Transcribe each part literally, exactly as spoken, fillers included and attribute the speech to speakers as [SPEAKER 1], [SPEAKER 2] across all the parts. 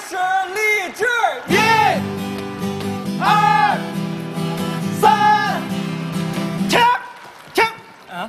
[SPEAKER 1] 始立志，一、二、三，停，停。啊？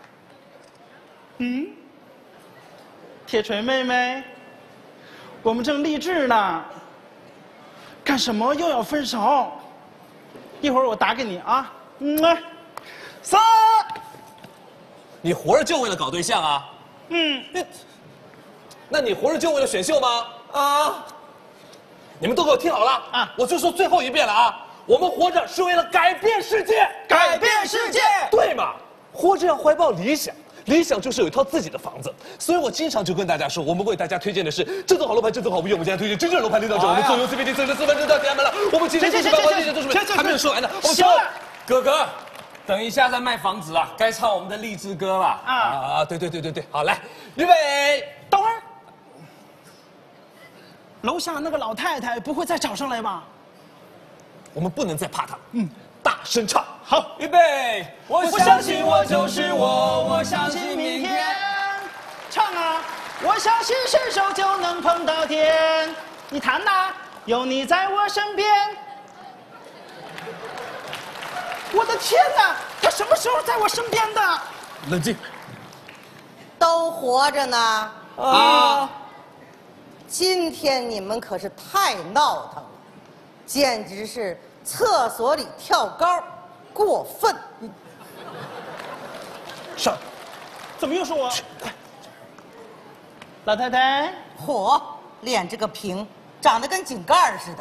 [SPEAKER 1] 嗯？铁锤妹妹，我们正励志呢，干什么又要分手？一会儿我打给你啊。嗯啊，三。
[SPEAKER 2] 你活着就为了搞对象啊？
[SPEAKER 1] 嗯。
[SPEAKER 2] 那，那你活着就为了选秀吗？啊！你们都给我听好了啊！我就说最后一遍了啊！我们活着是为了改变世界，
[SPEAKER 1] 改变世界，
[SPEAKER 2] 对嘛？活着要怀抱理想。理想就是有一套自己的房子，所以我经常就跟大家说，我们为大家推荐的是正宗好楼盘，正宗好物业。我们现在推荐真正楼盘领导者，我们做优 C B D 四十四分之三天安门了。我们今天就是把关键都是还没有说完呢。
[SPEAKER 1] 行了，
[SPEAKER 3] 哥哥，等一下再卖房子啊，该唱我们的励志歌了
[SPEAKER 2] 啊啊！对对对对对，好来，预备，
[SPEAKER 1] 等会儿。楼下那个老太太不会再找上来吧？
[SPEAKER 2] 我们不能再怕她。嗯。大声唱，
[SPEAKER 1] 好，
[SPEAKER 3] 预备！
[SPEAKER 1] 我相信我就是我，我相信明天。唱啊！我相信伸手就能碰到天。你弹呐，有你在我身边。我的天哪，他什么时候在我身边的？
[SPEAKER 2] 冷静。
[SPEAKER 4] 都活着呢。啊！今天你们可是太闹腾了，简直是。厕所里跳高，过分！
[SPEAKER 2] 上，
[SPEAKER 1] 怎么又是我？快！老太太，
[SPEAKER 4] 嚯，脸这个平，长得跟井盖似的。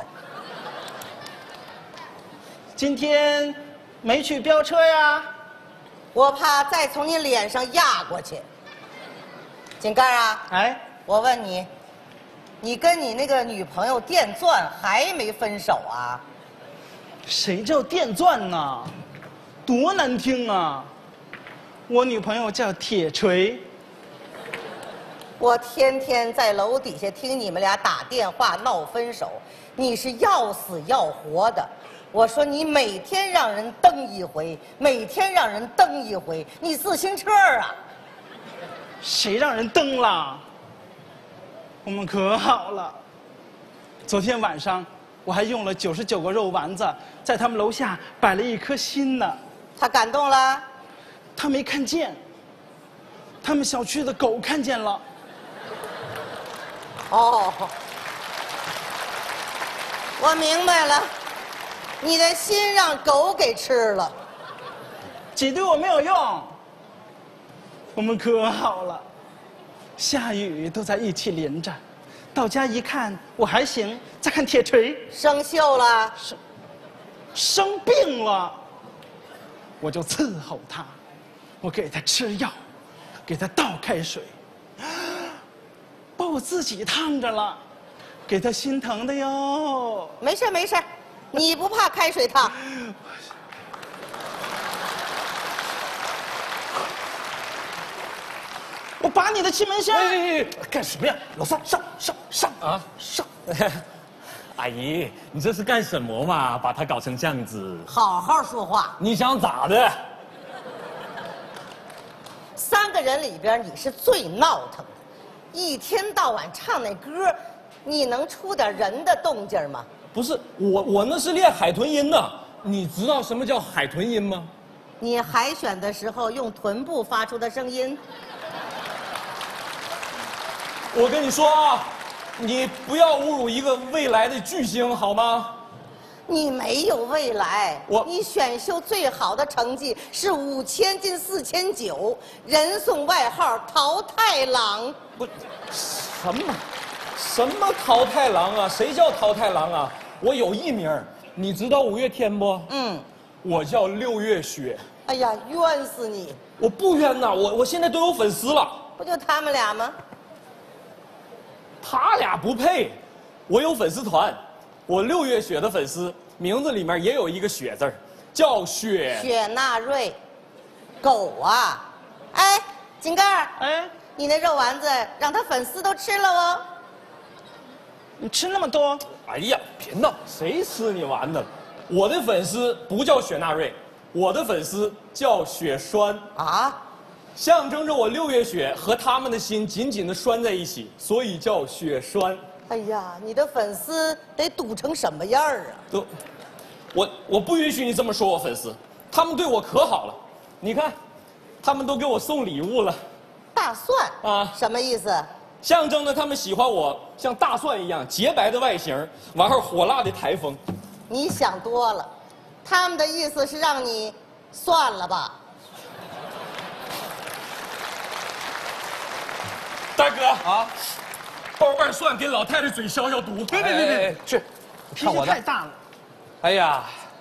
[SPEAKER 1] 今天没去飙车呀？
[SPEAKER 4] 我怕再从你脸上压过去。井盖啊，
[SPEAKER 1] 哎，
[SPEAKER 4] 我问你，你跟你那个女朋友电钻还没分手啊？
[SPEAKER 1] 谁叫电钻呢？多难听啊！我女朋友叫铁锤。
[SPEAKER 4] 我天天在楼底下听你们俩打电话闹分手，你是要死要活的。我说你每天让人蹬一回，每天让人蹬一回，你自行车啊？
[SPEAKER 1] 谁让人蹬了？我们可好了。昨天晚上。我还用了九十九个肉丸子，在他们楼下摆了一颗心呢。
[SPEAKER 4] 他感动了？
[SPEAKER 1] 他没看见。他们小区的狗看见了。
[SPEAKER 4] 哦，我明白了，你的心让狗给吃了。
[SPEAKER 1] 挤兑我没有用。我们可好了，下雨都在一起淋着。到家一看，我还行。再看铁锤，
[SPEAKER 4] 生锈了，
[SPEAKER 1] 生生病了，我就伺候他，我给他吃药，给他倒开水，把我自己烫着了，给他心疼的哟。
[SPEAKER 4] 没事没事，你不怕开水烫？
[SPEAKER 1] 我拔你的气门芯。
[SPEAKER 2] 哎，干什么呀？老三，上上上啊上！
[SPEAKER 3] 阿姨，你这是干什么嘛？把他搞成这样子。
[SPEAKER 4] 好好说话。
[SPEAKER 3] 你想咋的？
[SPEAKER 4] 三个人里边你是最闹腾的，一天到晚唱那歌，你能出点人的动静吗？
[SPEAKER 3] 不是我，我那是练海豚音呢。你知道什么叫海豚音吗？
[SPEAKER 4] 你海选的时候用臀部发出的声音。
[SPEAKER 3] 我跟你说啊，你不要侮辱一个未来的巨星好吗？
[SPEAKER 4] 你没有未来，
[SPEAKER 3] 我
[SPEAKER 4] 你选秀最好的成绩是五千进四千九，人送外号淘汰郎。
[SPEAKER 3] 不，什么，什么淘汰郎啊？谁叫淘汰郎啊？我有艺名，你知道五月天不？
[SPEAKER 4] 嗯，
[SPEAKER 3] 我叫六月雪。
[SPEAKER 4] 哎呀，冤死你！
[SPEAKER 3] 我不冤呐，我我现在都有粉丝了。
[SPEAKER 4] 不就他们俩吗？
[SPEAKER 3] 他俩不配，我有粉丝团，我六月雪的粉丝名字里面也有一个雪字儿，叫雪
[SPEAKER 4] 雪纳瑞，狗啊！哎，井盖，
[SPEAKER 1] 哎，
[SPEAKER 4] 你那肉丸子让他粉丝都吃了哦。
[SPEAKER 1] 你吃那么多？
[SPEAKER 3] 哎呀，别闹，谁吃你丸子了？我的粉丝不叫雪纳瑞，我的粉丝叫雪栓
[SPEAKER 4] 啊。
[SPEAKER 3] 象征着我六月雪和他们的心紧紧的拴在一起，所以叫雪栓。
[SPEAKER 4] 哎呀，你的粉丝得堵成什么样儿啊？
[SPEAKER 3] 都，我我不允许你这么说我粉丝，他们对我可好了，你看，他们都给我送礼物了，
[SPEAKER 4] 大蒜
[SPEAKER 3] 啊
[SPEAKER 4] 什么意思？
[SPEAKER 3] 象征着他们喜欢我像大蒜一样洁白的外形，完后火辣的台风。
[SPEAKER 4] 你想多了，他们的意思是让你算了吧。
[SPEAKER 3] 大哥
[SPEAKER 2] 啊，
[SPEAKER 3] 包瓣蒜给老太太嘴消消毒。
[SPEAKER 2] 别别别别，去，
[SPEAKER 1] 脾气太大了。
[SPEAKER 2] 哎呀，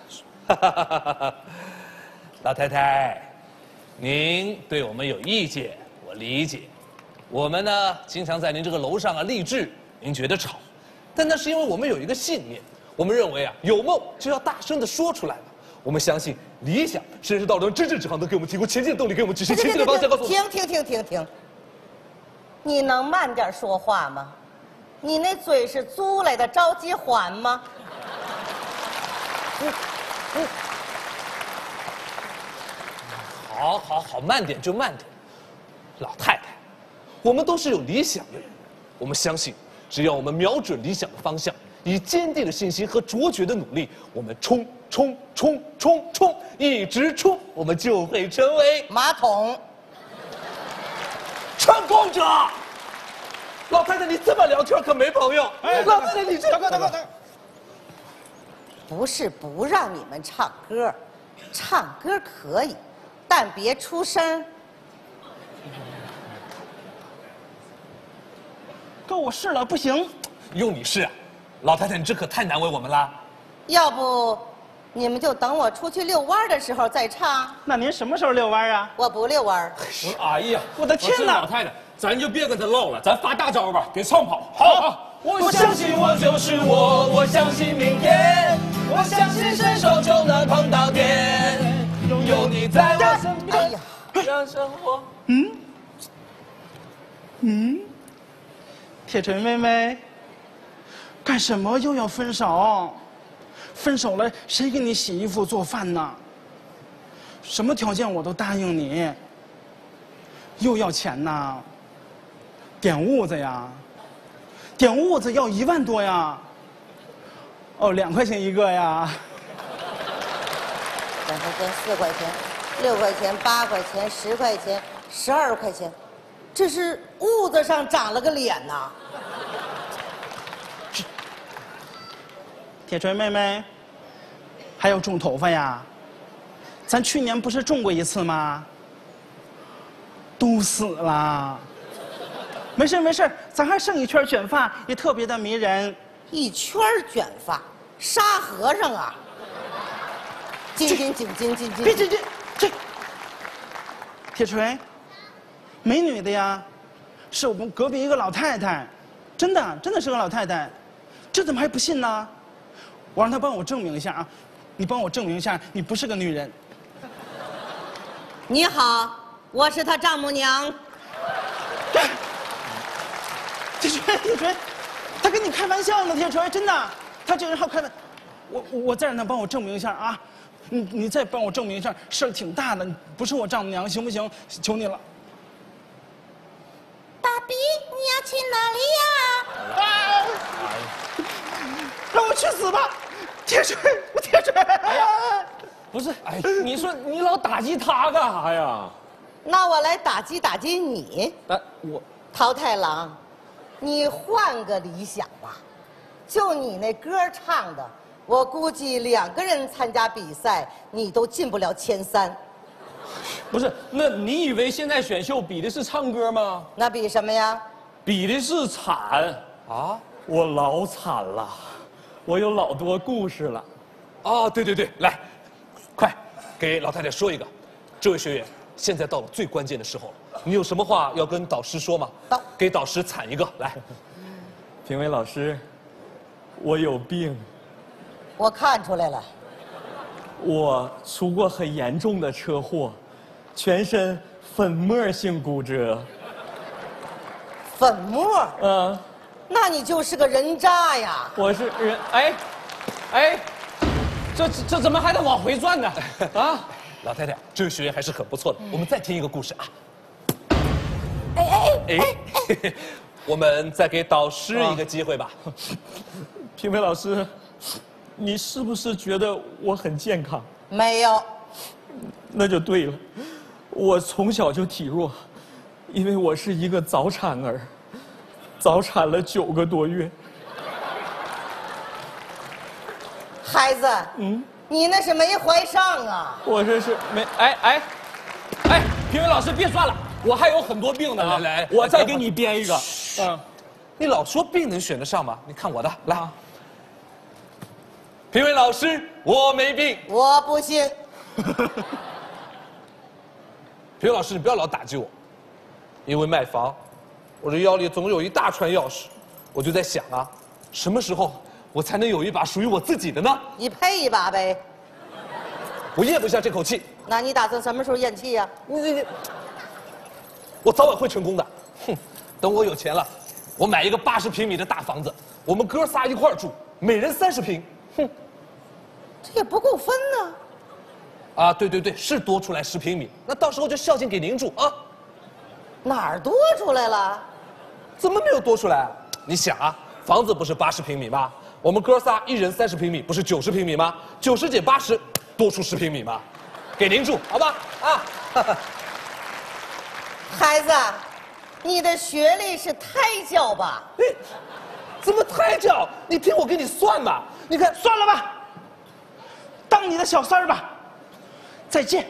[SPEAKER 2] 老太太，您对我们有意见，我理解。我们呢，经常在您这个楼上啊励志，您觉得吵，但那是因为我们有一个信念，我们认为啊，有梦就要大声的说出来嘛。我们相信理想是人生道路上真正指航，能给我们提供前进的动力，给我们指示前进的方向。告诉我，
[SPEAKER 4] 停停停停停！你能慢点说话吗？你那嘴是租来的，着急还吗？嗯嗯，
[SPEAKER 2] 好，好，好，慢点就慢点。老太太，我们都是有理想的人，我们相信，只要我们瞄准理想的方向，以坚定的信心和卓绝的努力，我们冲冲冲冲冲，一直冲，我们就会成为
[SPEAKER 4] 马桶。
[SPEAKER 2] 成功者。老太太，你这么聊天可没朋友。哎，老太太，你这……
[SPEAKER 1] 大哥，大哥，大哥，
[SPEAKER 4] 不是不让你们唱歌，唱歌可以，但别出声。
[SPEAKER 1] 哥，我试了，不行。
[SPEAKER 2] 用你是啊，老太太，你这可太难为我们了。
[SPEAKER 4] 要不，你们就等我出去遛弯的时候再唱。
[SPEAKER 1] 那您什么时候遛弯啊？
[SPEAKER 4] 我不遛弯。
[SPEAKER 3] 我哎呀，
[SPEAKER 1] 我的天哪！
[SPEAKER 3] 老太太，咱就别跟他唠了，咱发大招吧，给唱跑。好，好我相信我就是我，我相信明天，我相信伸手就能碰到天，有你在我身边，
[SPEAKER 4] 哎呀，
[SPEAKER 3] 让生活。
[SPEAKER 1] 嗯，嗯，铁锤妹妹，干什么又要分手？分手了，谁给你洗衣服做饭呢？什么条件我都答应你。又要钱呐？点屋子呀？点屋子要一万多呀？哦，两块钱一个呀？
[SPEAKER 4] 两块钱、四块钱、六块钱、八块钱、十块钱、十二块钱，这是屋子上长了个脸呐！
[SPEAKER 1] 铁锤妹妹，还要种头发呀？咱去年不是种过一次吗？都死了。没事没事，咱还剩一圈卷发，也特别的迷人。
[SPEAKER 4] 一圈卷发，沙和尚啊！金金紧金金金，
[SPEAKER 1] 别这这这，铁锤，美女的呀，是我们隔壁一个老太太，真的真的是个老太太，这怎么还不信呢？我让她帮我证明一下啊，你帮我证明一下，你不是个女人。
[SPEAKER 4] 你好，我是她丈母娘。
[SPEAKER 1] 铁锤，铁锤，他跟你开玩笑呢，铁锤，真的，他这个人好开玩。我我再让他帮我证明一下啊，你你再帮我证明一下，事儿挺大的，不是我丈母娘，行不行？求你了。
[SPEAKER 4] 爸比，你要去哪里呀？
[SPEAKER 1] 啊！让我去死吧，铁锤，我铁锤！哎呀，
[SPEAKER 3] 不是，哎，你说你老打击他干啥呀？
[SPEAKER 4] 那我来打击打击你，
[SPEAKER 3] 哎，我
[SPEAKER 4] 桃太郎，你换个理想吧。就你那歌唱的，我估计两个人参加比赛，你都进不了前三。
[SPEAKER 3] 不是，那你以为现在选秀比的是唱歌吗？
[SPEAKER 4] 那比什么呀？
[SPEAKER 3] 比的是惨啊！我老惨了，我有老多故事了。
[SPEAKER 2] 哦，对对对，来，快给老太太说一个。这位学员，现在到了最关键的时候了，你有什么话要跟导师说吗？
[SPEAKER 4] 导
[SPEAKER 2] 给导师惨一个，来。
[SPEAKER 3] 评委老师，我有病，
[SPEAKER 4] 我看出来了，
[SPEAKER 3] 我出过很严重的车祸，全身粉末性骨折。
[SPEAKER 4] 粉末，
[SPEAKER 3] 嗯，
[SPEAKER 4] 那你就是个人渣呀！
[SPEAKER 3] 我是人，哎，哎，这这怎么还得往回转呢？啊！
[SPEAKER 2] 老太太，这位学员还是很不错的。我们再听一个故事啊。
[SPEAKER 4] 哎哎
[SPEAKER 2] 哎，嘿嘿我们再给导师一个机会吧。
[SPEAKER 3] 评委老师，你是不是觉得我很健康？
[SPEAKER 4] 没有，
[SPEAKER 3] 那就对了，我从小就体弱，因为我是一个早产儿，早产了九个多月。
[SPEAKER 4] 孩子，嗯，你那是没怀上啊。
[SPEAKER 3] 我这是没哎哎哎，评委老师别算了，我还有很多病呢。
[SPEAKER 2] 来来
[SPEAKER 3] 我再给你编一个。嗯，
[SPEAKER 2] 你老说病能选得上吗？你看我的，来。啊、评委老师，我没病。
[SPEAKER 4] 我不信。
[SPEAKER 2] 评委老师，你不要老打击我，因为卖房，我这腰里总有一大串钥匙，我就在想啊，什么时候我才能有一把属于我自己的呢？
[SPEAKER 4] 你配一把呗。
[SPEAKER 2] 我咽不下这口气。
[SPEAKER 4] 那你打算什么时候咽气呀？
[SPEAKER 2] 你你你，我早晚会成功的。哼，等我有钱了，我买一个八十平米的大房子，我们哥仨一块儿住，每人三十平。哼，
[SPEAKER 4] 这也不够分呢。
[SPEAKER 2] 啊，对对对，是多出来十平米，那到时候就孝敬给您住啊。
[SPEAKER 4] 哪儿多出来了？
[SPEAKER 2] 怎么没有多出来？你想啊，房子不是八十平米吗？我们哥仨一人三十平米，不是九十平米吗？九十减八十，多出十平米吗？给您住，好吧？啊，
[SPEAKER 4] 孩子，你的学历是胎教吧？
[SPEAKER 2] 哎，怎么胎教？你听我给你算吧。你看，
[SPEAKER 1] 算了吧，当你的小三儿吧。再见。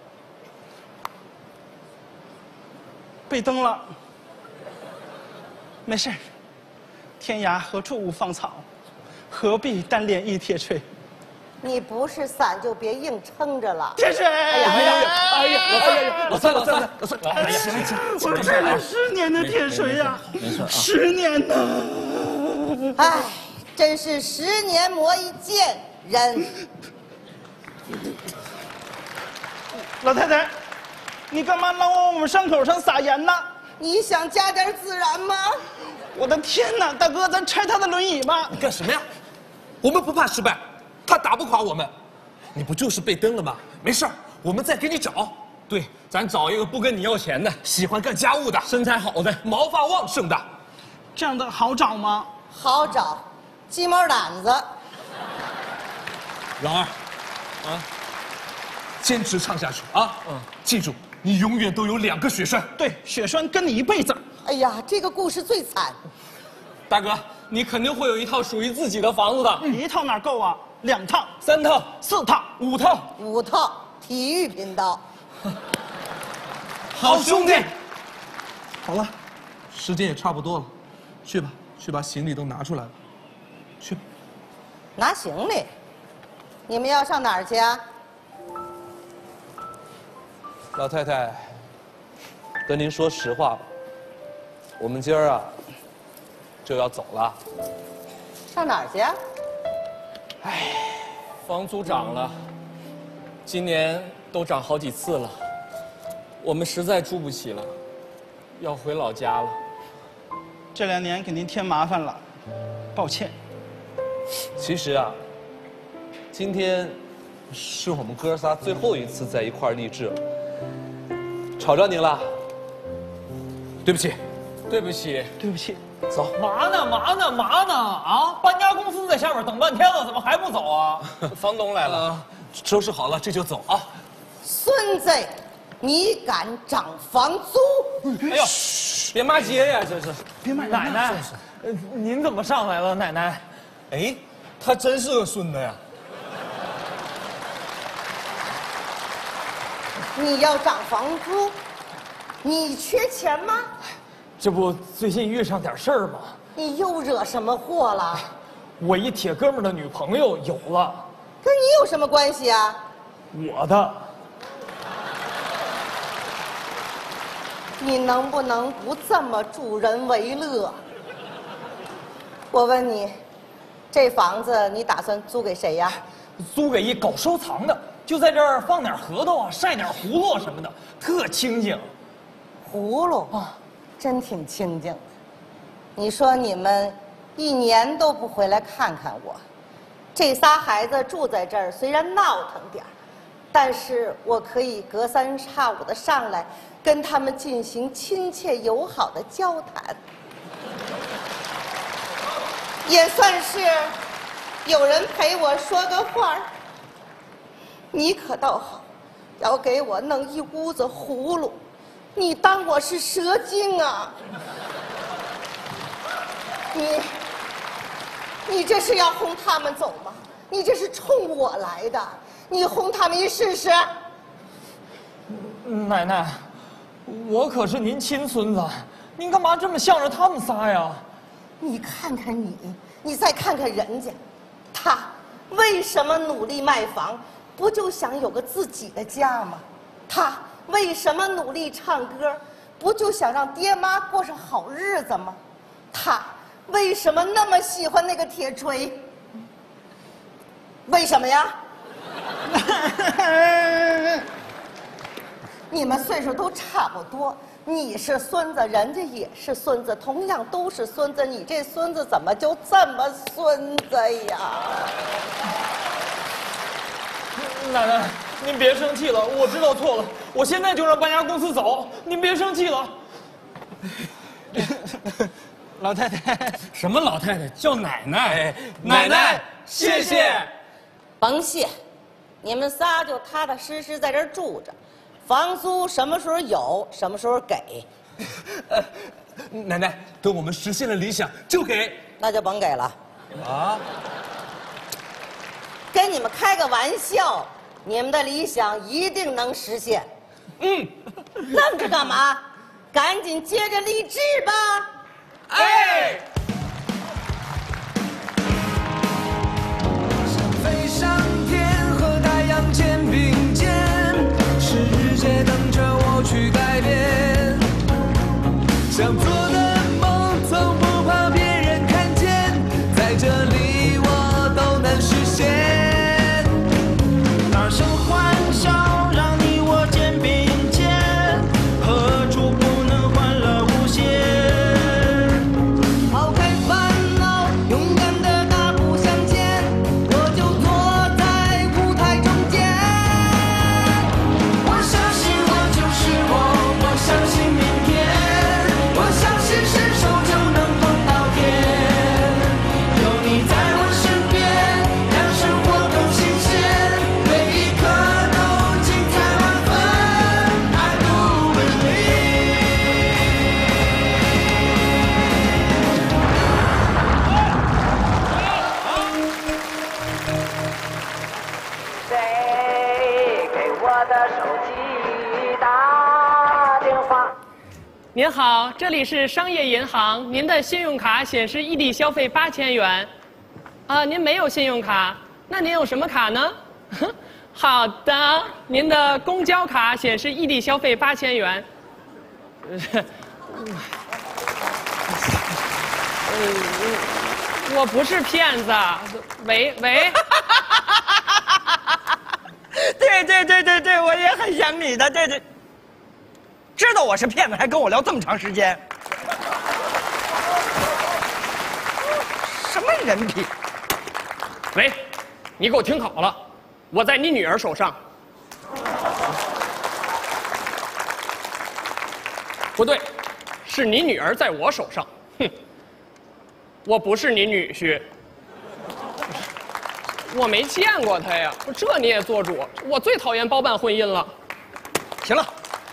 [SPEAKER 1] 被蹬了，没事儿。天涯何处无芳草，何必单恋一铁锤。
[SPEAKER 4] 你不是伞就别硬撑着了。
[SPEAKER 1] 铁锤！哎
[SPEAKER 4] 呀哎呀
[SPEAKER 2] 哎呀，哎呀，老三，老三，老三，
[SPEAKER 1] 哎呀，我吃了十年的铁锤呀，没事啊，十年呢。
[SPEAKER 4] 哎，真是十年磨一剑人。
[SPEAKER 1] 老太太，你干嘛老往我们伤口上撒盐呢？
[SPEAKER 4] 你想加点孜然吗？
[SPEAKER 1] 我的天哪，大哥，咱拆他的轮椅吧！
[SPEAKER 2] 你干什么呀？我们不怕失败，他打不垮我们。你不就是被蹬了吗？没事儿，我们再给你找。
[SPEAKER 3] 对，咱找一个不跟你要钱的，
[SPEAKER 2] 喜欢干家务的，
[SPEAKER 3] 身材好的，
[SPEAKER 2] 毛发旺盛的，
[SPEAKER 1] 这样的好找吗？
[SPEAKER 4] 好找，鸡毛掸子。
[SPEAKER 2] 老二，啊，坚持唱下去啊！嗯，记住，你永远都有两个血栓。
[SPEAKER 1] 对，血栓跟你一辈子。
[SPEAKER 4] 哎呀，这个故事最惨。
[SPEAKER 3] 大哥，你肯定会有一套属于自己的房子的。
[SPEAKER 1] 嗯、一套哪够啊？两套、
[SPEAKER 3] 三套、
[SPEAKER 1] 四套、
[SPEAKER 3] 五套、
[SPEAKER 4] 五套。体育频道。
[SPEAKER 2] 好兄弟。好了，时间也差不多了，去吧，去把行李都拿出来吧。去吧。
[SPEAKER 4] 拿行李？你们要上哪儿去啊？
[SPEAKER 2] 老太太，跟您说实话吧，我们今儿啊就要走了。
[SPEAKER 4] 上哪儿去啊？
[SPEAKER 3] 唉，房租涨了，今年都涨好几次了，我们实在住不起了，要回老家了。
[SPEAKER 1] 这两年给您添麻烦了，抱歉。
[SPEAKER 2] 其实啊，今天是我们哥仨最后一次在一块儿励志了，吵着您了，对不起，
[SPEAKER 3] 对不起，
[SPEAKER 1] 对不起。
[SPEAKER 2] 走。
[SPEAKER 3] 嘛呢嘛呢嘛呢啊！搬家公司在下面等半天了，怎么还不走啊？房东来了，
[SPEAKER 2] 呃，收拾好了这就走啊。
[SPEAKER 4] 孙子，你敢涨房租？
[SPEAKER 3] 哎呦，别骂街呀，这是。
[SPEAKER 1] 别骂
[SPEAKER 3] 奶奶，呃您怎么上来了，奶奶？哎，他真是个孙子呀。
[SPEAKER 4] 你要涨房租？你缺钱吗？
[SPEAKER 3] 这不最近遇上点事儿吗？
[SPEAKER 4] 你又惹什么祸了？
[SPEAKER 3] 我一铁哥们儿的女朋友有了，
[SPEAKER 4] 跟你有什么关系啊？
[SPEAKER 3] 我的。
[SPEAKER 4] 你能不能不这么助人为乐？我问你，这房子你打算租给谁呀？
[SPEAKER 3] 租给一搞收藏的，就在这儿放点核桃啊，晒点葫芦什么的，特清静。
[SPEAKER 4] 葫芦啊，真挺清静的。你说你们一年都不回来看看我，这仨孩子住在这儿，虽然闹腾点儿，但是我可以隔三差五的上来，跟他们进行亲切友好的交谈。 也算是有人陪我说个话儿。你可倒好，要给我弄一屋子葫芦，你当我是蛇精啊？你，你这是要轰他们走吗？你这是冲我来的，你轰他们一试试。
[SPEAKER 3] 奶奶，我可是您亲孙子，您干嘛这么向着他们仨呀？
[SPEAKER 4] 你看看你，你再看看人家，他为什么努力卖房？不就想有个自己的家吗？他为什么努力唱歌？不就想让爹妈过上好日子吗？他为什么那么喜欢那个铁锤？为什么呀？你们岁数都差不多，你是孙子，人家也是孙子，同样都是孙子，你这孙子怎么就这么孙子呀？
[SPEAKER 3] 奶奶，您别生气了，我知道错了，我现在就让搬家公司走，您别生气了。
[SPEAKER 1] 老太太，
[SPEAKER 3] 什么老太太？叫奶奶。
[SPEAKER 2] 奶奶，谢谢。
[SPEAKER 4] 甭谢，你们仨就踏踏实实在这儿住着，房租什么时候有，什么时候给。
[SPEAKER 2] 呃，奶奶，等我们实现了理想就给。
[SPEAKER 4] 那就甭给了。
[SPEAKER 2] 啊？
[SPEAKER 4] 跟你们开个玩笑，你们的理想一定能实现。
[SPEAKER 2] 嗯。
[SPEAKER 4] 愣着干嘛？赶紧接着励志吧！
[SPEAKER 2] 哎。
[SPEAKER 5] 想飞上天，和太阳肩并肩，世界等着我去改变。想做的梦，从不怕别人看见，在这里我都能实现。大声欢笑，让你我肩并肩，何处不能欢乐无限？抛开烦恼，勇敢的大步向前，我就坐在舞台中间。我相信我就是我，我相信明天，我相信伸手就能碰到天。有你在我身边，让生活更新鲜，每一刻都精彩万分。I do believe。
[SPEAKER 6] 谁给我的手机打电话？
[SPEAKER 7] 您好，这里是商业银行，您的信用卡显示异地消费八千元，啊，您没有信用卡，那您有什么卡呢？好的，您的公交卡显示异地消费八千元。呃，我不是骗子。喂喂。
[SPEAKER 6] 对对对对对，我也很想你的，对对。知道我是骗子，还跟我聊这么长时间，什么人品？
[SPEAKER 7] 喂，你给我听好了，我在你女儿手上。不对，是你女儿在我手上。哼，我不是你女婿。我没见过他呀，这你也做主？我最讨厌包办婚姻了。
[SPEAKER 6] 行了，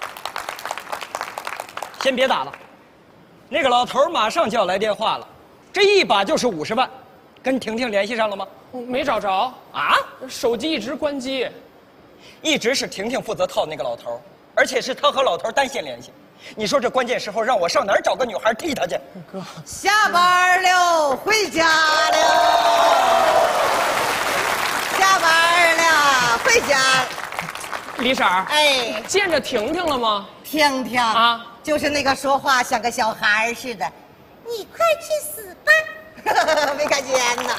[SPEAKER 6] 先别打了，那个老头马上就要来电话了，这一把就是五十万，跟婷婷联系上了吗？
[SPEAKER 7] 没找着啊，手机一直关机。
[SPEAKER 6] 一直是婷婷负责套那个老头，而且是他和老头单线联系。你说这关键时候让我上哪儿找个女孩替他去？
[SPEAKER 7] 哥，
[SPEAKER 4] 下班了，回家了。下班了，回家。
[SPEAKER 7] 李婶儿，
[SPEAKER 4] 哎，
[SPEAKER 7] 见着婷婷了吗？
[SPEAKER 4] 婷婷
[SPEAKER 7] 啊，
[SPEAKER 4] 就是那个说话像个小孩似的。你快去死吧！没看见呢。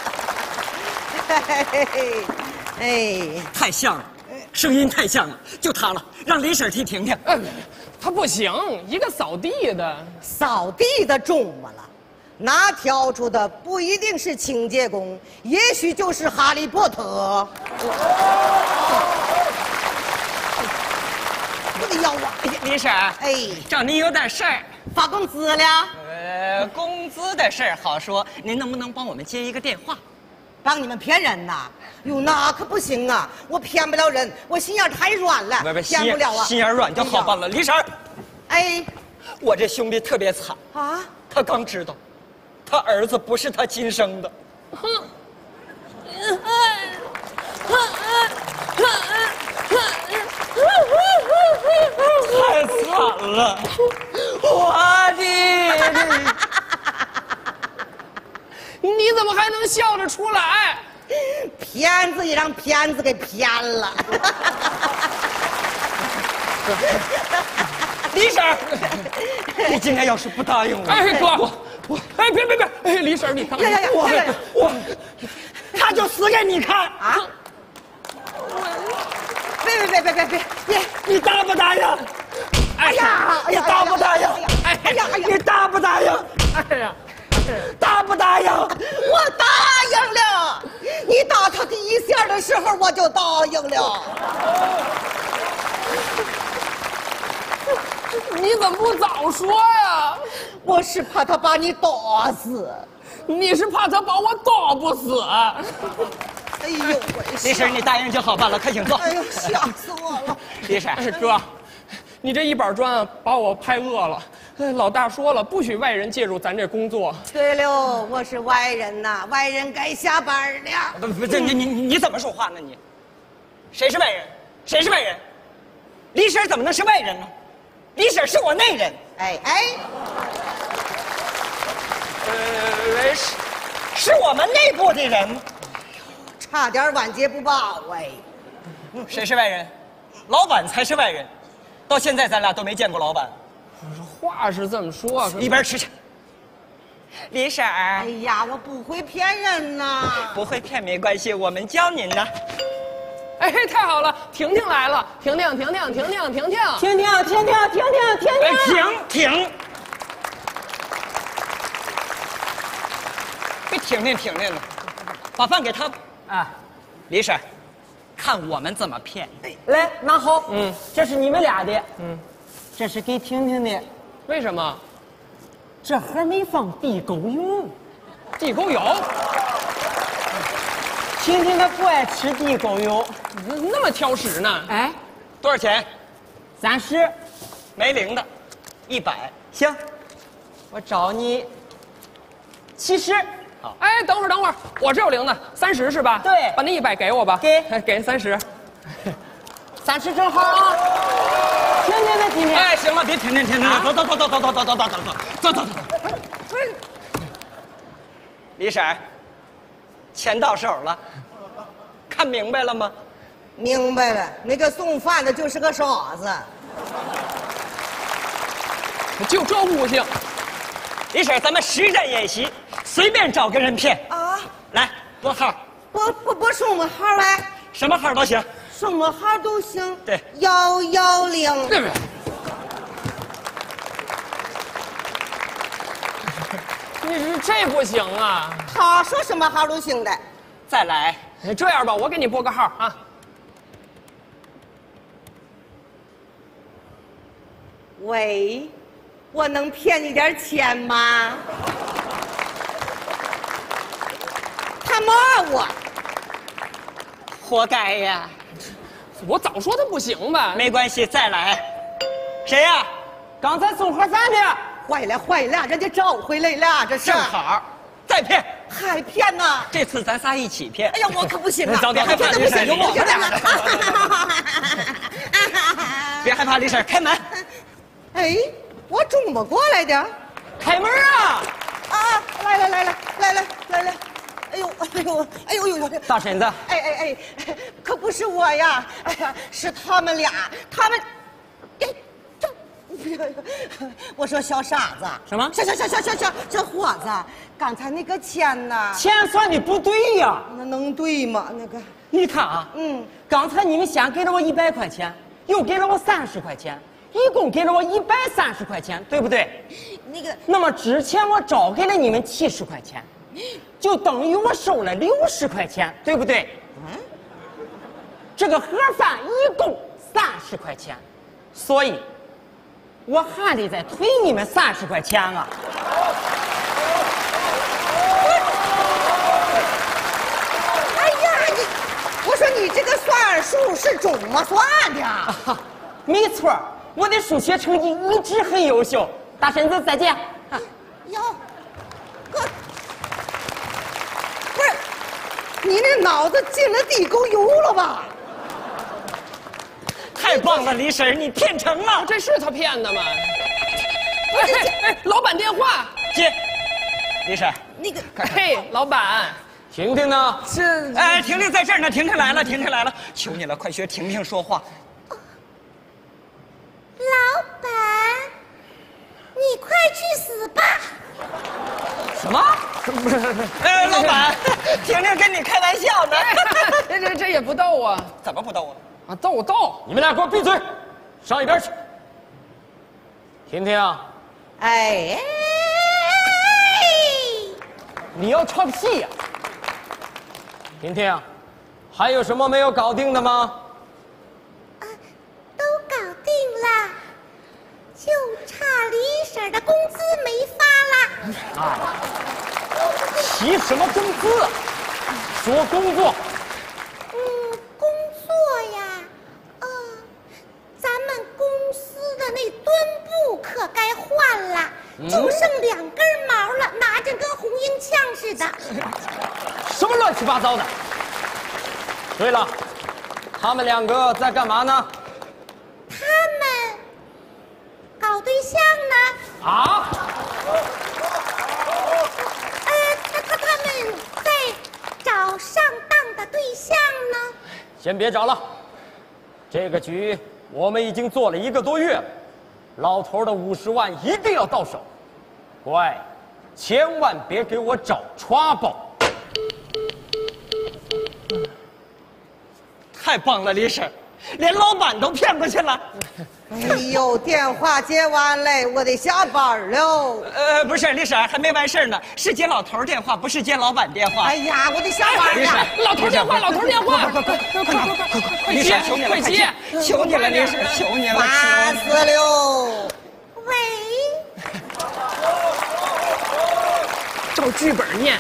[SPEAKER 4] 哎，
[SPEAKER 6] 太像了，声音太像了，就他了，让李婶替婷婷。
[SPEAKER 7] 呃，他不行，一个扫地的。
[SPEAKER 4] 扫地的中么了？那挑出的不一定是清洁工，也许就是哈利波特。我的腰啊！
[SPEAKER 6] 李婶，
[SPEAKER 4] 哎，
[SPEAKER 6] 找你有点事儿。
[SPEAKER 4] 发工资了？
[SPEAKER 6] 呃，工资得的事儿好说，您能不能帮我们接一个电话？
[SPEAKER 4] 帮你们骗人呐？哟，那可不行啊！我骗不了人，我心眼太软了，骗不了啊。
[SPEAKER 6] 心眼软就好办了。李婶儿，
[SPEAKER 4] 哎，
[SPEAKER 6] 我这兄弟特别惨
[SPEAKER 4] 啊，
[SPEAKER 6] 他刚知道，他儿子不是他亲生的。哼。太惨了，我的！
[SPEAKER 7] 你怎么还能笑得出来？
[SPEAKER 4] 骗子也让骗子给骗了。
[SPEAKER 6] 李婶儿，你今天要是不答应我，
[SPEAKER 7] 哎哥，我我哎别别别，哎李婶你看看，
[SPEAKER 6] 我我，他就死给你看
[SPEAKER 4] 啊！别别别别别别别！
[SPEAKER 6] 你答不答应？
[SPEAKER 4] 哎呀，
[SPEAKER 6] 你答不答应？
[SPEAKER 4] 哎呀哎呀，
[SPEAKER 6] 你答不答应？
[SPEAKER 7] 哎呀，
[SPEAKER 6] 答不答应？
[SPEAKER 4] 我答应了。你打他第一下的时候，我就答应了。
[SPEAKER 7] 你怎么不早说呀？
[SPEAKER 4] 我是怕他把你打死。
[SPEAKER 7] 你是怕他把我打不死？
[SPEAKER 4] 哎呦喂！
[SPEAKER 6] 李婶，你答应就好办了，快请坐。
[SPEAKER 4] 哎呦，吓死我了！
[SPEAKER 6] 李婶，
[SPEAKER 7] 哎哥，你这一板砖把我拍饿了。老大说了，不许外人介入咱这工作。
[SPEAKER 4] 对了，我是外人呐，外人该下班了。
[SPEAKER 6] 不不，这你你你怎么说话呢？你，谁是外人？谁是外人？李婶怎么能是外人呢？李婶是我内人。
[SPEAKER 4] 哎哎，
[SPEAKER 6] 呃，是是我们内部的人。
[SPEAKER 4] 差点晚节不保哎！
[SPEAKER 6] 谁是外人？老板才是外人。到现在咱俩都没见过老板。
[SPEAKER 7] 话是这么说，
[SPEAKER 6] 一边吃去。李婶儿，
[SPEAKER 4] 哎呀，我不会骗人呐。
[SPEAKER 6] 不会骗没关系，我们教您呢。
[SPEAKER 7] 哎，太好了，婷婷来了，婷婷，婷婷，婷婷，婷婷，
[SPEAKER 6] 婷婷，婷婷，婷婷，婷婷，停停！别停停停停的，把饭给他。啊，李婶，看我们怎么骗。
[SPEAKER 8] 来，拿好。
[SPEAKER 7] 嗯，
[SPEAKER 8] 这是你们俩的。
[SPEAKER 7] 嗯，
[SPEAKER 8] 这是给婷婷的。
[SPEAKER 7] 为什么？
[SPEAKER 8] 这盒没放地沟油。
[SPEAKER 7] 地沟油？
[SPEAKER 8] 婷婷她不爱吃地沟油。
[SPEAKER 7] 那么挑食呢？
[SPEAKER 8] 哎，
[SPEAKER 6] 多少钱？
[SPEAKER 8] 三十。
[SPEAKER 6] 没零的，一百。
[SPEAKER 8] 行，我找你七十。
[SPEAKER 7] 哎，等会儿，等会儿，我这有零的，三十是吧？
[SPEAKER 8] 对，
[SPEAKER 7] 把那一百给我吧。
[SPEAKER 8] 给，
[SPEAKER 7] 哎，给人三十，
[SPEAKER 8] 三十正好啊。婷婷的婷婷。
[SPEAKER 6] 哎，行了，别停停停停，走走走走走走走走走走走走走走。李婶，钱到手了，看明白了吗？
[SPEAKER 4] 明白了，那个送饭的就是个傻子。
[SPEAKER 7] 就这悟性。
[SPEAKER 6] 李婶，咱们实战演习，随便找个人骗
[SPEAKER 4] 啊！
[SPEAKER 6] 来拨号，
[SPEAKER 4] 拨拨拨什么号来？
[SPEAKER 6] 什么号都行，
[SPEAKER 4] 什么号都行。
[SPEAKER 6] 对，
[SPEAKER 4] 幺幺零。
[SPEAKER 7] 对不对？你这不行啊！
[SPEAKER 4] 他说什么号都行的。
[SPEAKER 6] 再来，
[SPEAKER 7] 这样吧，我给你拨个号啊。
[SPEAKER 4] 喂，我能骗你点钱吗？他骂我，
[SPEAKER 6] 活该呀！
[SPEAKER 7] 我早说他不行吧？
[SPEAKER 6] 没关系，再来。谁呀？
[SPEAKER 8] 刚才送盒饭的。
[SPEAKER 4] 坏了坏了，人家找回来了，这是。
[SPEAKER 6] 正好，再骗。
[SPEAKER 4] 还骗呢？
[SPEAKER 6] 这次咱仨一起骗。
[SPEAKER 4] 哎呀，我可不行啊！
[SPEAKER 6] 早点害怕，李婶，有我别害怕，李婶，开门。
[SPEAKER 4] 哎，我怎么过来的？
[SPEAKER 6] 开门啊！
[SPEAKER 4] 啊，来来来来来来来来，哎呦哎呦哎呦呦呦！
[SPEAKER 6] 大婶子，
[SPEAKER 4] 哎哎哎，可不是我呀！哎呀，是他们俩，他们，哎，这，我说小傻子，
[SPEAKER 8] 什么？
[SPEAKER 4] 小小小小小小小伙子，刚才那个钱呢？
[SPEAKER 8] 钱算的不对呀！
[SPEAKER 4] 那能对吗？那个，
[SPEAKER 8] 你看啊，
[SPEAKER 4] 嗯，
[SPEAKER 8] 刚才你们先给了我一百块钱，又给了我三十块钱。一共给了我一百三十块钱，对不对？
[SPEAKER 4] 那个，
[SPEAKER 8] 那么之前我找给了你们七十块钱，就等于我收了六十块钱，对不对？嗯。这个盒饭一共三十块钱，所以，我还得再退你们三十块钱啊。
[SPEAKER 4] 你这个算术是怎么算的？
[SPEAKER 8] 啊，没错，我的数学成绩一直很优秀。大婶子，再见。啊、
[SPEAKER 4] 哟，哥，不是，你那脑子进了地沟油了吧？
[SPEAKER 6] 太棒了，李婶，你骗成了。
[SPEAKER 7] 这是他骗的吗？哎哎哎，老板电话
[SPEAKER 6] 接，李婶，
[SPEAKER 4] 那个，
[SPEAKER 7] 嘿，老板，
[SPEAKER 3] 婷婷呢？
[SPEAKER 7] 这
[SPEAKER 6] 哎，婷婷在这儿呢，婷婷来了，婷婷来了，求你了，快学婷婷说话。
[SPEAKER 9] 老板，你快去死吧！
[SPEAKER 6] 什么？哎，老板，婷婷跟你开玩笑呢。
[SPEAKER 7] 这这这也不逗啊！
[SPEAKER 6] 怎么不逗啊？
[SPEAKER 7] 啊，逗逗！
[SPEAKER 3] 你们俩给我闭嘴，上一边去。婷婷，
[SPEAKER 4] 哎，
[SPEAKER 3] 你要唱戏呀、婷婷，还有什么没有搞定的吗？
[SPEAKER 9] 啊，都搞定了，就差李婶的工资没发啦。
[SPEAKER 3] 啊，提什么工资啊？说工作。
[SPEAKER 9] 嗯，工作呀，呃，咱们公司的那墩布可该换了，就剩两根毛了，拿着跟红缨枪似的。
[SPEAKER 3] 什么乱七八糟的？对了，他们两个在干嘛呢？
[SPEAKER 9] 他们搞对象呢。
[SPEAKER 3] 啊？
[SPEAKER 9] 呃，他他他们在找上当的对象呢。
[SPEAKER 3] 先别找了，这个局我们已经做了一个多月了，老头的五十万一定要到手。乖，千万别给我找 trouble。
[SPEAKER 6] 太棒了，李婶，连老板都骗过去了。
[SPEAKER 4] 哎呦，电话接完嘞，我得下班喽。
[SPEAKER 6] 呃，不是，李婶还没完事呢，是接老头电话，不是接老板电话。
[SPEAKER 4] 哎呀，我得下班
[SPEAKER 6] 李婶
[SPEAKER 4] 了。，
[SPEAKER 7] 老头电话，老头电话，快快快快快快快接
[SPEAKER 6] 李婶，求你了，
[SPEAKER 7] 快接！
[SPEAKER 6] 求你了，李婶，求你了，
[SPEAKER 4] 烦死了！
[SPEAKER 9] 喂，
[SPEAKER 7] 照剧本念。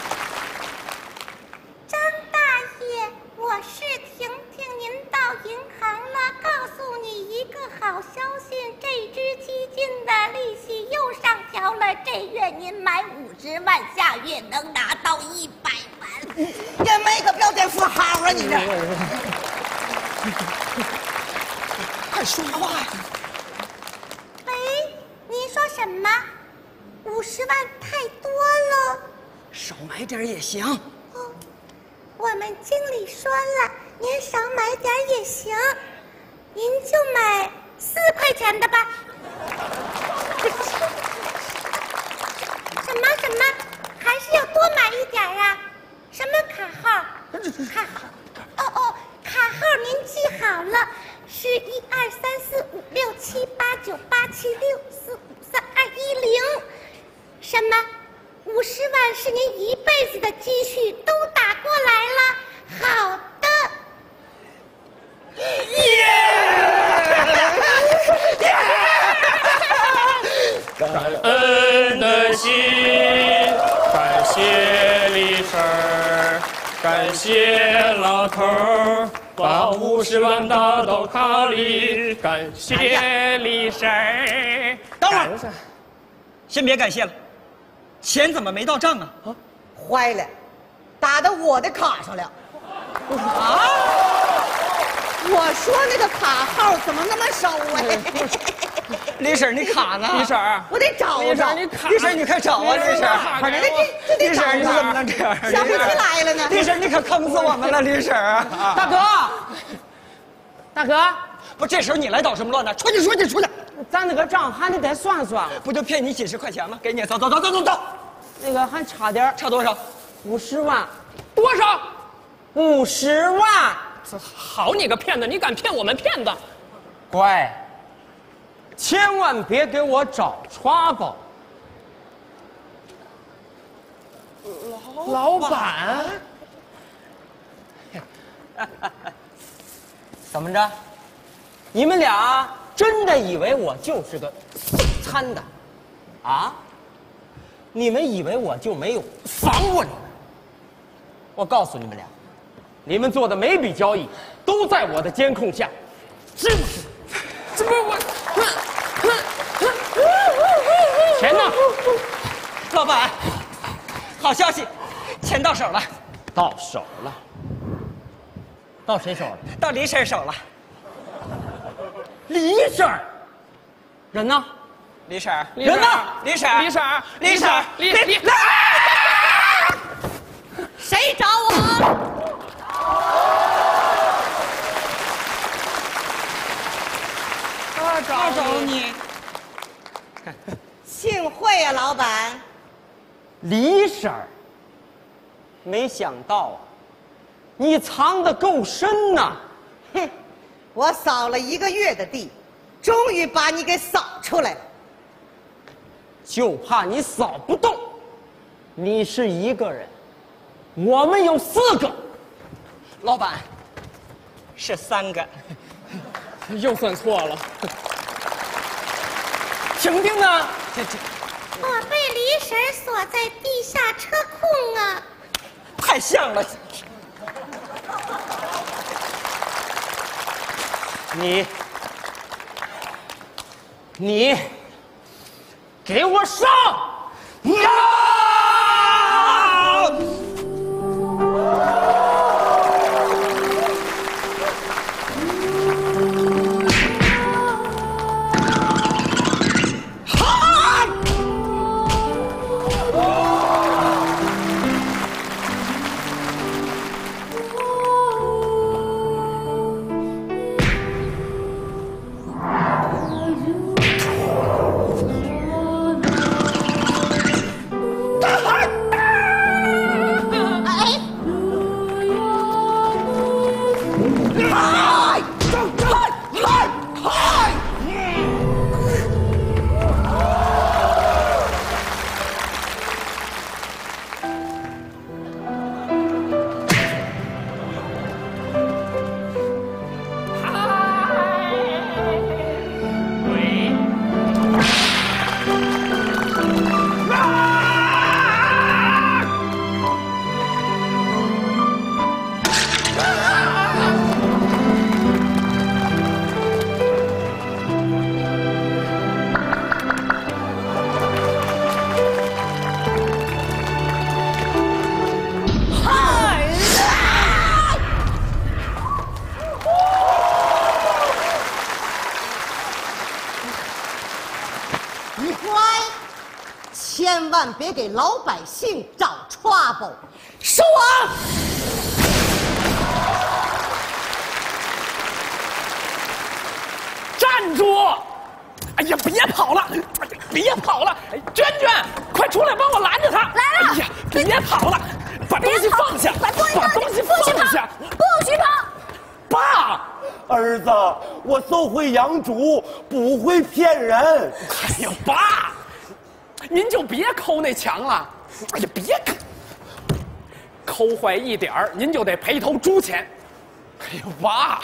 [SPEAKER 9] 张大爷，我是婷婷，您到银行了，告诉你一个好消息，这支基金的利息又上调了，这月您买五十万，下月能拿到一百万。
[SPEAKER 4] 也没个标点符号啊，你这。快说话呀！
[SPEAKER 9] 喂，您说什么？五十万太多了。
[SPEAKER 6] 少买点也行。
[SPEAKER 9] 哦，我们经理说了，您少买点也行，您就买四块钱的吧。什么什么？还是要多买一点啊？什么卡号？卡号？哦哦，卡号您记好了，是一二三四五六七八九八七六四五三二一零。什么？五十万是您一辈子的积蓄，都打过来了。好的。
[SPEAKER 10] 感恩的心，感谢李婶儿，感谢老头儿，把五十万打到卡里，感谢李婶儿。
[SPEAKER 6] 等会儿，先别感谢了，钱怎么没到账啊？
[SPEAKER 4] 坏了，打到我的卡上了。
[SPEAKER 6] 啊！
[SPEAKER 4] 我说那个卡号怎么那么少哎？
[SPEAKER 6] 李婶，你卡呢？
[SPEAKER 7] 李婶儿，
[SPEAKER 4] 我得找
[SPEAKER 7] 李婶儿，
[SPEAKER 4] 找。
[SPEAKER 7] 你卡，
[SPEAKER 6] 李婶，你快找啊！李婶，
[SPEAKER 4] 反正这这得找
[SPEAKER 6] 李婶，你怎么
[SPEAKER 4] 找。
[SPEAKER 6] 能这样？
[SPEAKER 4] 想不起来了呢。
[SPEAKER 6] 李婶，你可坑死我们了，李婶。
[SPEAKER 8] 大哥，大哥，
[SPEAKER 6] 不，这时候你来捣什么乱呢？出去，出去，出去！
[SPEAKER 8] 咱那个账还得再算算，
[SPEAKER 6] 不就骗你几十块钱吗？给你，走走走走走走。
[SPEAKER 8] 那个还差点儿
[SPEAKER 6] 差多少？
[SPEAKER 8] 五十万，
[SPEAKER 7] 多少？
[SPEAKER 8] 五十万。
[SPEAKER 7] 好你个骗子，你敢骗我们骗子？
[SPEAKER 3] 乖，千万别给我找 trouble。
[SPEAKER 7] 老板，
[SPEAKER 8] 怎么着？你们俩真的以为我就是个送餐的，啊？你们以为我就没有防过你们？我告诉你们俩， 你们做的每笔交易都在我的监控下，是不是？
[SPEAKER 7] 这不是我，
[SPEAKER 8] 钱呢？
[SPEAKER 6] 老板，好消息，钱到手了。
[SPEAKER 8] 到手了。到谁手了？
[SPEAKER 6] 到李婶手了。
[SPEAKER 8] 李婶儿，人呢？
[SPEAKER 6] 李婶，
[SPEAKER 8] 人呢？
[SPEAKER 6] 李婶，
[SPEAKER 7] 李婶，
[SPEAKER 6] 李婶，
[SPEAKER 7] 李李。
[SPEAKER 9] 谁找我？
[SPEAKER 6] 他找找你。
[SPEAKER 4] 幸会啊，老板。
[SPEAKER 8] 李婶儿，没想到啊，你藏得够深呐！
[SPEAKER 4] 哼，我扫了一个月的地，终于把你给扫出来了。
[SPEAKER 8] 就怕你扫不动。你是一个人，我们有四个。
[SPEAKER 6] 老板，是三个。
[SPEAKER 7] 又算错了。
[SPEAKER 8] 婷婷呢？
[SPEAKER 6] 这这
[SPEAKER 9] 我被李婶锁在地下车库啊！
[SPEAKER 6] 太像了。
[SPEAKER 8] 你，你，给我上！呀！
[SPEAKER 4] 千万别给老百姓找 trouble。
[SPEAKER 9] 是我。
[SPEAKER 7] 站住！哎呀，别跑了！哎呀，别跑了！哎，娟娟，快出来帮我拦着他！
[SPEAKER 9] 来了！
[SPEAKER 7] 哎呀，别跑了，把东西放下！
[SPEAKER 9] 把东西
[SPEAKER 7] 把东西放下！
[SPEAKER 9] 不许跑！
[SPEAKER 7] 爸，
[SPEAKER 3] 儿子，我受会养猪，不会骗人。
[SPEAKER 7] 哎呀，爸，您就别抠那墙了。哎呀，别抠，抠坏一点儿，您就得赔头猪钱。哎呀，爸，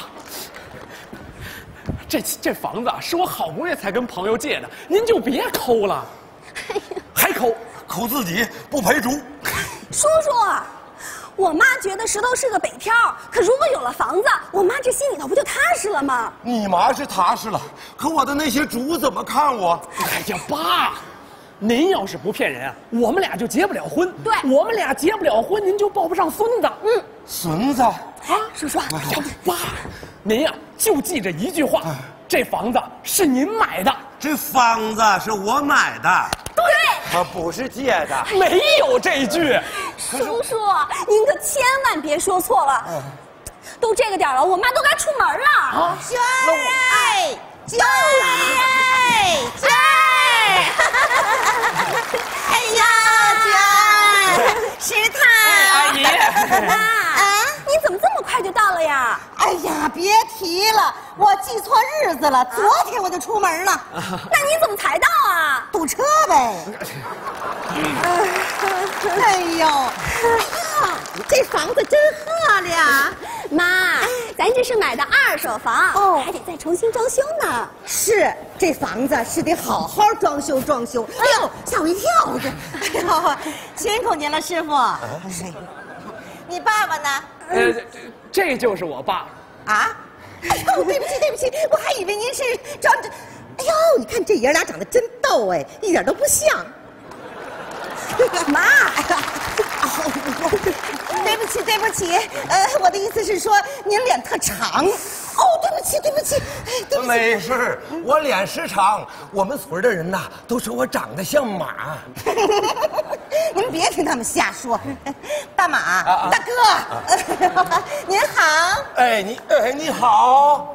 [SPEAKER 7] 这这房子啊，是我好不容易才跟朋友借的，您就别抠了。
[SPEAKER 9] 哎呀，
[SPEAKER 3] 还抠，抠自己不赔猪。
[SPEAKER 9] 叔叔，我妈觉得石头是个北漂，可如果有了房子，我妈这心里头不就踏实了吗？
[SPEAKER 3] 你妈是踏实了，可我的那些猪怎么看我？
[SPEAKER 7] 哎呀，爸，您要是不骗人啊，我们俩就结不了婚。
[SPEAKER 9] 对，
[SPEAKER 7] 我们俩结不了婚，您就抱不上孙子。嗯，
[SPEAKER 3] 孙子
[SPEAKER 7] 啊，
[SPEAKER 9] 叔叔，
[SPEAKER 7] 哎呀，爸，您呀、啊、就记着一句话，这房子是您买的，
[SPEAKER 3] 这房子是我买的。
[SPEAKER 9] 对，
[SPEAKER 3] 他不是借的。
[SPEAKER 7] 没有这句。
[SPEAKER 9] 叔叔，您可千万别说错了。都这个点了，我妈都该出门了。
[SPEAKER 4] 啊，娟儿，娟儿，娟儿，哎呀，娟儿，是他，
[SPEAKER 7] 阿姨。
[SPEAKER 9] 啊，你怎么这么快就到了呀？
[SPEAKER 4] 哎呀，别提了，我记错日子了，昨天我就出门了。
[SPEAKER 9] 那你怎么才到啊？
[SPEAKER 4] 堵车呗。哎呦，啊，这房子真漂亮。
[SPEAKER 9] 妈，咱这是买的二手房，哦，还得再重新装修呢。
[SPEAKER 4] 是，这房子是得好好装修装修。哎呦，吓我一跳！这，哎呦，辛苦您了，师傅。哎呦， 你爸爸呢？
[SPEAKER 7] 呃，这这就是我爸。
[SPEAKER 4] 啊？哎呦，对不起对不起，我还以为您是装着。哎呦，你看这爷俩长得真逗哎，一点都不像。妈呀！对不起对不起，呃，我的意思是说您脸特长。哦，对不起对不起，对不起。
[SPEAKER 11] 没事，我脸是长。我们村的人呐，都说我长得像马。
[SPEAKER 4] 您别听他们瞎说。大马，啊啊、大哥，啊、您好。
[SPEAKER 11] 哎，你哎你好。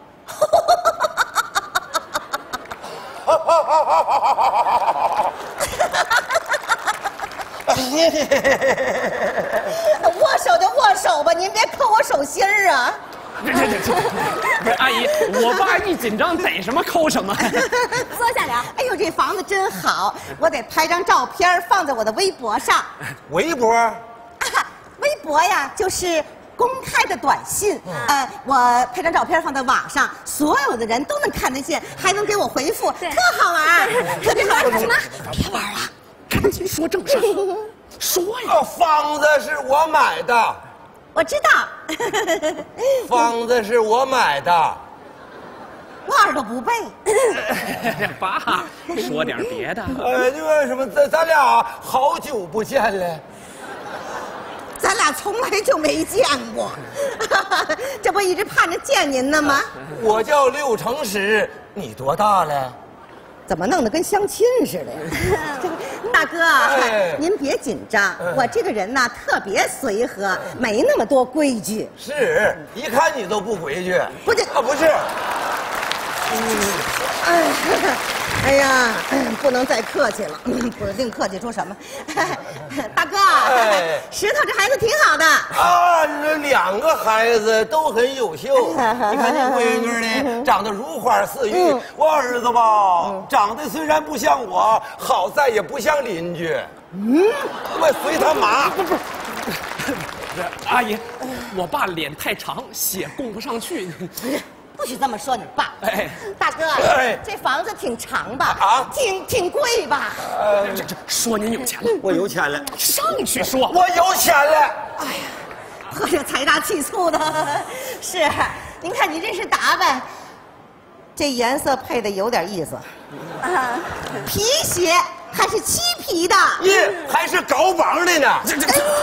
[SPEAKER 4] 握手就握手吧，您别扣我手心儿啊！
[SPEAKER 7] 这这这，不是阿姨，我爸一紧张逮什么抠什么。
[SPEAKER 4] 坐下聊。哎呦，这房子真好，我得拍张照片放在我的微博上。
[SPEAKER 11] 微博？啊，
[SPEAKER 4] 微博呀，就是公开的短信。嗯、呃，我拍张照片放在网上，所有的人都能看得见，还能给我回复，特好玩，特别好玩。什么？别玩了，赶紧说正事。说呀！
[SPEAKER 11] 房子是我买的。
[SPEAKER 4] 我知道。
[SPEAKER 11] 房子是我买的。
[SPEAKER 4] 我耳朵不背。
[SPEAKER 7] 爸，说点别的。
[SPEAKER 11] 呃，那个什么，咱咱俩好久不见了。
[SPEAKER 4] 咱俩从来就没见过，这不一直盼着见您呢吗？
[SPEAKER 11] 我叫六成石，你多大了？
[SPEAKER 4] 怎么弄得跟相亲似的呀？大哥，哎、您别紧张，嗯、我这个人呐特别随和，没那么多规矩。
[SPEAKER 11] 是，一看你都不规矩。
[SPEAKER 4] 不是
[SPEAKER 11] 啊，不是。
[SPEAKER 4] 嗯，哎，哎呀，不能再客气了，不定客气出什么。大哥，哎、石头这孩子挺好的
[SPEAKER 11] 啊，这两个孩子都很优秀。你看你闺女呢，长得如花似玉。嗯、我儿子吧，嗯、长得虽然不像我，好在也不像邻居。嗯，我随他妈。不不。
[SPEAKER 7] 阿姨，我爸脸太长，血供不上去。
[SPEAKER 4] 不许这么说你爸。哎，大哥，
[SPEAKER 11] 哎，
[SPEAKER 4] 这房子挺长吧？啊，挺挺贵吧？
[SPEAKER 7] 呃，这这说您有钱了，
[SPEAKER 11] 我有钱了。
[SPEAKER 7] 上去说，
[SPEAKER 11] 我有钱了。
[SPEAKER 4] 哎呀，喝着财大气粗的。是，您看你这身打扮，这颜色配的有点意思。啊，皮鞋还是漆皮的？
[SPEAKER 11] 耶，还是高帮的呢。这这。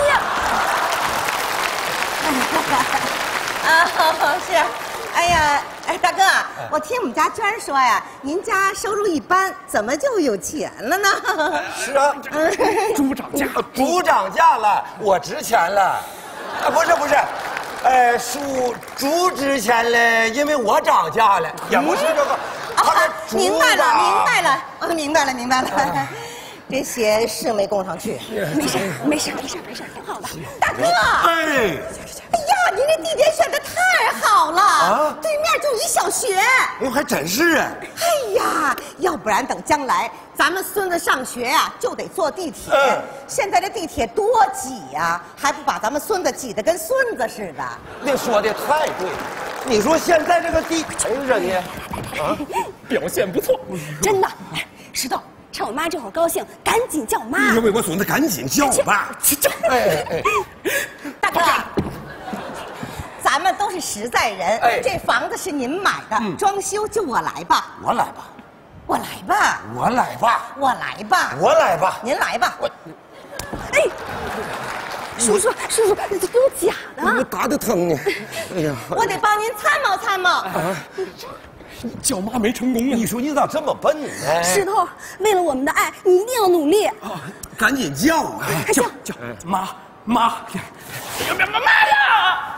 [SPEAKER 4] 啊，是。哎呀，哎，大哥，我听我们家娟儿说呀，您家收入一般，怎么就有钱了呢？
[SPEAKER 11] 是啊，
[SPEAKER 7] 猪涨价，
[SPEAKER 11] 猪涨价了，我值钱了。啊，不是不是，呃，猪猪值钱了，因为我涨价了，也不是这个。
[SPEAKER 4] 啊，明白了，明白了，啊，明白了，明白了。这鞋是没供上去，没事，没事，没事，没事，挺好的。大哥，哎。哎呀，您这地点选的太好了啊！对面就一小学。
[SPEAKER 11] 哎，还真是啊。
[SPEAKER 4] 哎呀，要不然等将来咱们孙子上学呀、啊，就得坐地铁。嗯、现在这地铁多挤呀、啊，还不把咱们孙子挤得跟孙子似的。
[SPEAKER 11] 你说的太对了。你说现在这个地，哎人呢？
[SPEAKER 7] 啊，表现不错，
[SPEAKER 9] 真的。石头，趁我妈这会儿高兴，赶紧叫我妈。
[SPEAKER 11] 你为我孙子赶紧叫我爸。
[SPEAKER 4] 哎哎，大哥。咱们都是实在人，哎、这房子是您买的，嗯、装修就我来吧。
[SPEAKER 11] 我来吧，
[SPEAKER 4] 我来吧，
[SPEAKER 11] 我来吧，
[SPEAKER 4] 我来吧，
[SPEAKER 11] 我来吧，
[SPEAKER 4] 您来吧。我，
[SPEAKER 9] 哎，叔叔，叔叔，你这给我假的，
[SPEAKER 11] 我打得疼呢。哎呀，
[SPEAKER 4] 我得帮您参谋参谋。啊，
[SPEAKER 7] 叫妈没成功啊！
[SPEAKER 11] 你说你咋这么笨呢？
[SPEAKER 9] 石头，为了我们的爱，你一定要努力。
[SPEAKER 11] 啊，赶紧叫啊！
[SPEAKER 9] 叫
[SPEAKER 7] 叫妈妈，妈妈呀！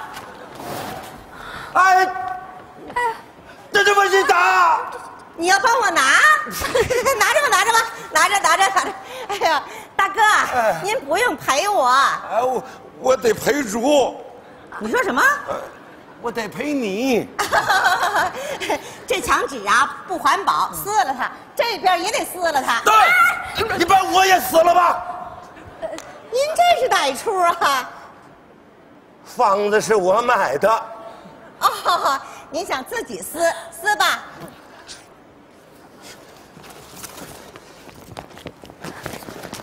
[SPEAKER 11] 哎，哎，这怎么是打？
[SPEAKER 4] 你要帮我拿？拿着吧，拿着吧，拿着，拿着，拿着。哎呀，大哥，哎、您不用陪我。
[SPEAKER 11] 哎，我我得陪猪。
[SPEAKER 4] 你说什么？
[SPEAKER 11] 呃、我得陪你。
[SPEAKER 4] 这墙纸啊不环保，撕了它。这边也得撕了它。
[SPEAKER 11] 对，啊、你把我也撕了吧。
[SPEAKER 4] 呃、您这是哪出啊？
[SPEAKER 11] 房子是我买的。
[SPEAKER 4] 哦，您想自己撕撕吧。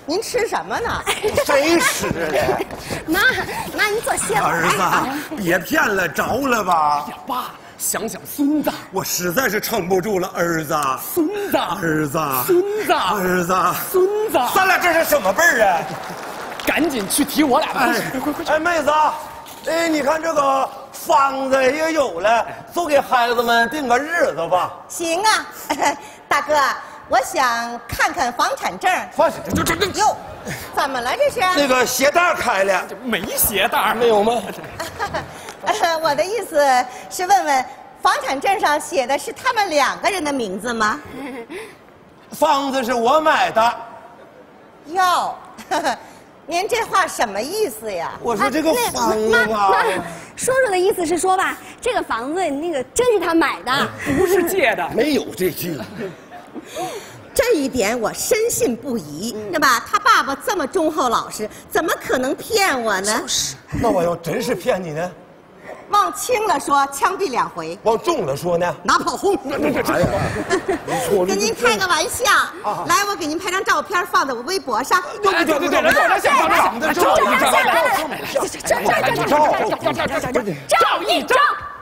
[SPEAKER 4] 您吃什么呢？
[SPEAKER 11] 谁吃的？
[SPEAKER 9] 妈，妈，你坐歇会儿。
[SPEAKER 11] 儿子，别骗了，着了吧？
[SPEAKER 3] 呀，爸，想想孙子，
[SPEAKER 11] 我实在是撑不住了，儿子。
[SPEAKER 3] 孙子，
[SPEAKER 11] 儿子，
[SPEAKER 3] 孙子，
[SPEAKER 11] 儿子，
[SPEAKER 3] 孙子，
[SPEAKER 11] 咱俩这是什么辈儿啊？
[SPEAKER 3] 赶紧去提我俩的。
[SPEAKER 11] 哎，快快快！哎，妹子，哎，你看这个房子也有了，就给孩子们定个日子吧。
[SPEAKER 4] 行啊，大哥，我想看看房产证。
[SPEAKER 11] 房产证，这这这
[SPEAKER 4] 哟，怎么了这是？
[SPEAKER 11] 那个鞋带开了，
[SPEAKER 3] 没鞋带
[SPEAKER 11] 没有吗？
[SPEAKER 4] 呃，我的意思是问问，房产证上写的是他们两个人的名字吗？
[SPEAKER 11] 房子是我买的。
[SPEAKER 4] 哟，您这话什么意思呀？
[SPEAKER 11] 我说这个房子啊，
[SPEAKER 9] 叔叔的意思是说吧，这个房子那个真是他买的，
[SPEAKER 3] 不是借的。
[SPEAKER 11] 没有这句。
[SPEAKER 4] 这一点我深信不疑，对吧？他爸爸这么忠厚老实，怎么可能骗我呢？
[SPEAKER 11] 那我要真是骗你呢？
[SPEAKER 4] 往轻了说，枪毙两回；
[SPEAKER 11] 往重了说呢？
[SPEAKER 4] 拿炮轰。
[SPEAKER 11] 啥呀？
[SPEAKER 4] 跟您开个玩笑，来，我给您拍张照片，放在我微博上。
[SPEAKER 11] 对对对对对，照相，长得照一张，
[SPEAKER 3] 照一张。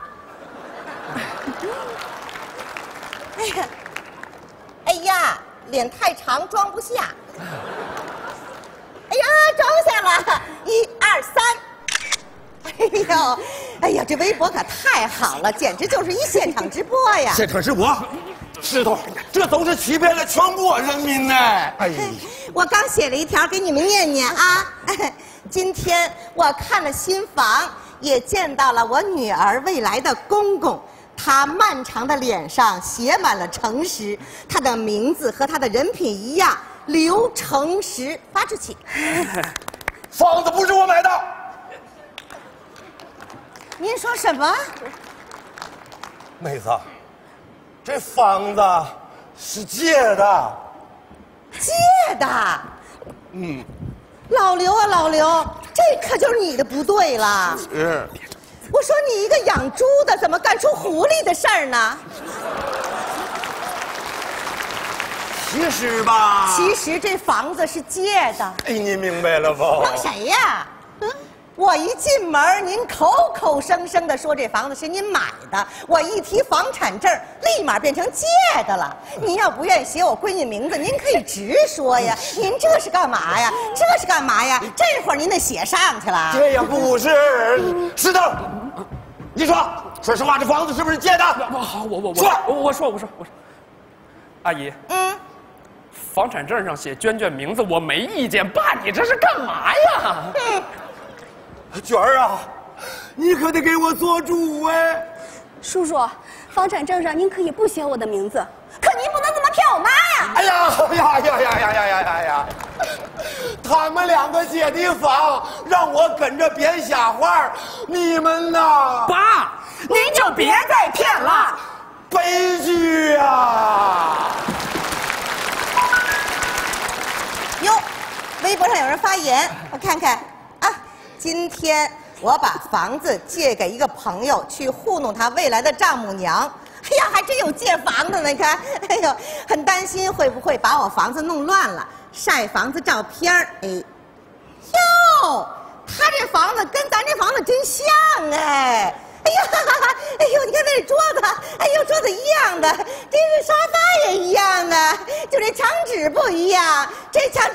[SPEAKER 4] 哎呀，哎呀，脸太长装不下。哎呀，装下了，一二三。哎呦，哎呀，这微博可太好了，简直就是一现场直播呀！
[SPEAKER 11] 现场直播，石头，这都是欺骗了全国人民呢！哎呀，
[SPEAKER 4] 我刚写了一条给你们念念啊。今天我看了新房，也见到了我女儿未来的公公。他漫长的脸上写满了诚实，他的名字和他的人品一样，刘诚实。发出去。
[SPEAKER 11] 房子不是我买的。
[SPEAKER 4] 您说什么？
[SPEAKER 11] 妹子，这房子是借的。
[SPEAKER 4] 借的？嗯。老刘啊，老刘，这可就是你的不对了。
[SPEAKER 11] 是。
[SPEAKER 4] 我说你一个养猪的，怎么干出狐狸的事儿呢？
[SPEAKER 11] 其实吧，
[SPEAKER 4] 其实这房子是借的。
[SPEAKER 11] 哎，你明白了不？
[SPEAKER 4] 弄谁呀？嗯。我一进门，您口口声声的说这房子是您买的，我一提房产证，立马变成借的了。您要不愿意写我闺女名字，您可以直说呀。您这是干嘛呀？这是干嘛呀？这会儿您得写上去了。
[SPEAKER 11] 这也不是，石头，你说，说实话，这房子是不是借的？
[SPEAKER 3] 好，我我我
[SPEAKER 11] 说，
[SPEAKER 3] 我我说我说我说，阿姨，
[SPEAKER 4] 嗯，
[SPEAKER 3] 房产证上写娟娟名字，我没意见。爸，你这是干嘛呀？
[SPEAKER 4] 嗯。
[SPEAKER 11] 娟儿啊，你可得给我做主哎！
[SPEAKER 9] 叔叔，房产证上您可以不写我的名字，可您不能这么骗我妈呀！
[SPEAKER 11] 哎呀呀呀呀呀呀呀呀呀！他们两个借的房，让我跟着编瞎话，你们呐，
[SPEAKER 8] 爸，您就别再骗了，
[SPEAKER 11] 悲剧啊！
[SPEAKER 4] 哟，微博上有人发言，我看看。今天我把房子借给一个朋友，去糊弄他未来的丈母娘。哎呀，还真有借房的呢！你看，哎呦，很担心会不会把我房子弄乱了。晒房子照片儿，哎，哟，他这房子跟咱这房子真像哎！哎呀，哎呦，你看那桌子，哎呦，桌子一样的，这是沙发也一样的，就这墙纸不一样，这墙。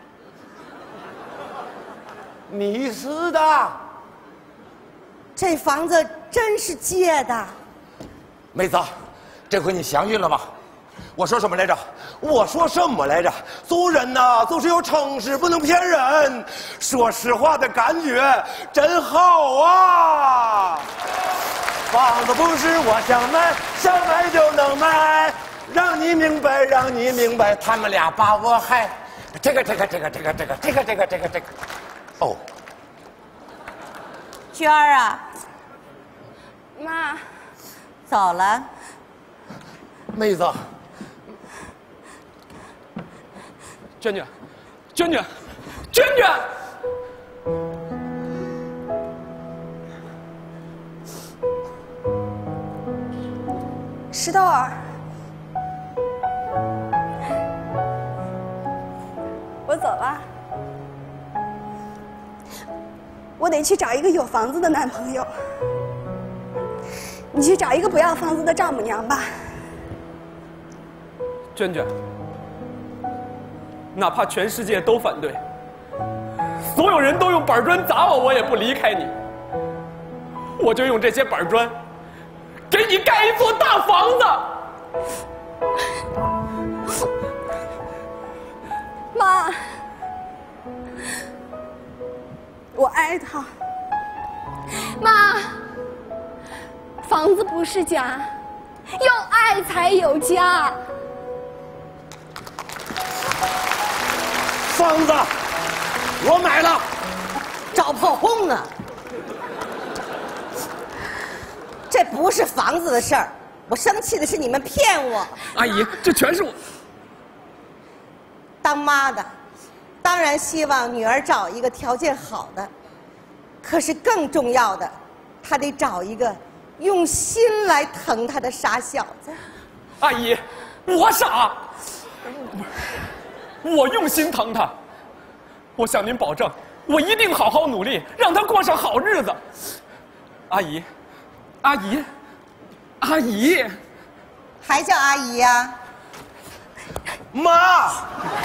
[SPEAKER 11] 你是的，
[SPEAKER 4] 这房子真是借的。
[SPEAKER 11] 妹子，这回你相信了吧？我说什么来着？我说什么来着？做人呐，就是要诚实，不能骗人。说实话的感觉真好啊！房子不是我想买，想买就能买，让你明白，让你明白，他们俩把我害。这个，这个，这个，这个，这个，这个，这个，这个，这个。哦，
[SPEAKER 4] 娟儿啊，
[SPEAKER 9] 妈，
[SPEAKER 4] 走了。
[SPEAKER 11] 妹子，
[SPEAKER 3] 娟娟，娟娟，娟娟，
[SPEAKER 9] 石头儿，我
[SPEAKER 12] 走了，我得去找一个有房子的男朋友。你去找一个不要房子的丈母娘吧。
[SPEAKER 10] 娟娟，哪怕全世界都反对，所有人都用板砖砸我，我也不离开你。我就用这些板砖，给你盖一座大房子。
[SPEAKER 12] 妈，我爱他。妈，房子不是家，有爱才有家。
[SPEAKER 11] 房子，我买了。
[SPEAKER 4] 找炮轰呢？这不是房子的事儿，我生气的是你们骗我。
[SPEAKER 10] 阿姨，这全是我。
[SPEAKER 4] 当妈的，当然希望女儿找一个条件好的，可是更重要的，她得找一个用心来疼她的傻小子。
[SPEAKER 10] 阿姨，我傻，我用心疼她。我向您保证，我一定好好努力，让她过上好日子。阿姨，阿姨，阿姨，
[SPEAKER 4] 还叫阿姨呀、啊？
[SPEAKER 11] 妈。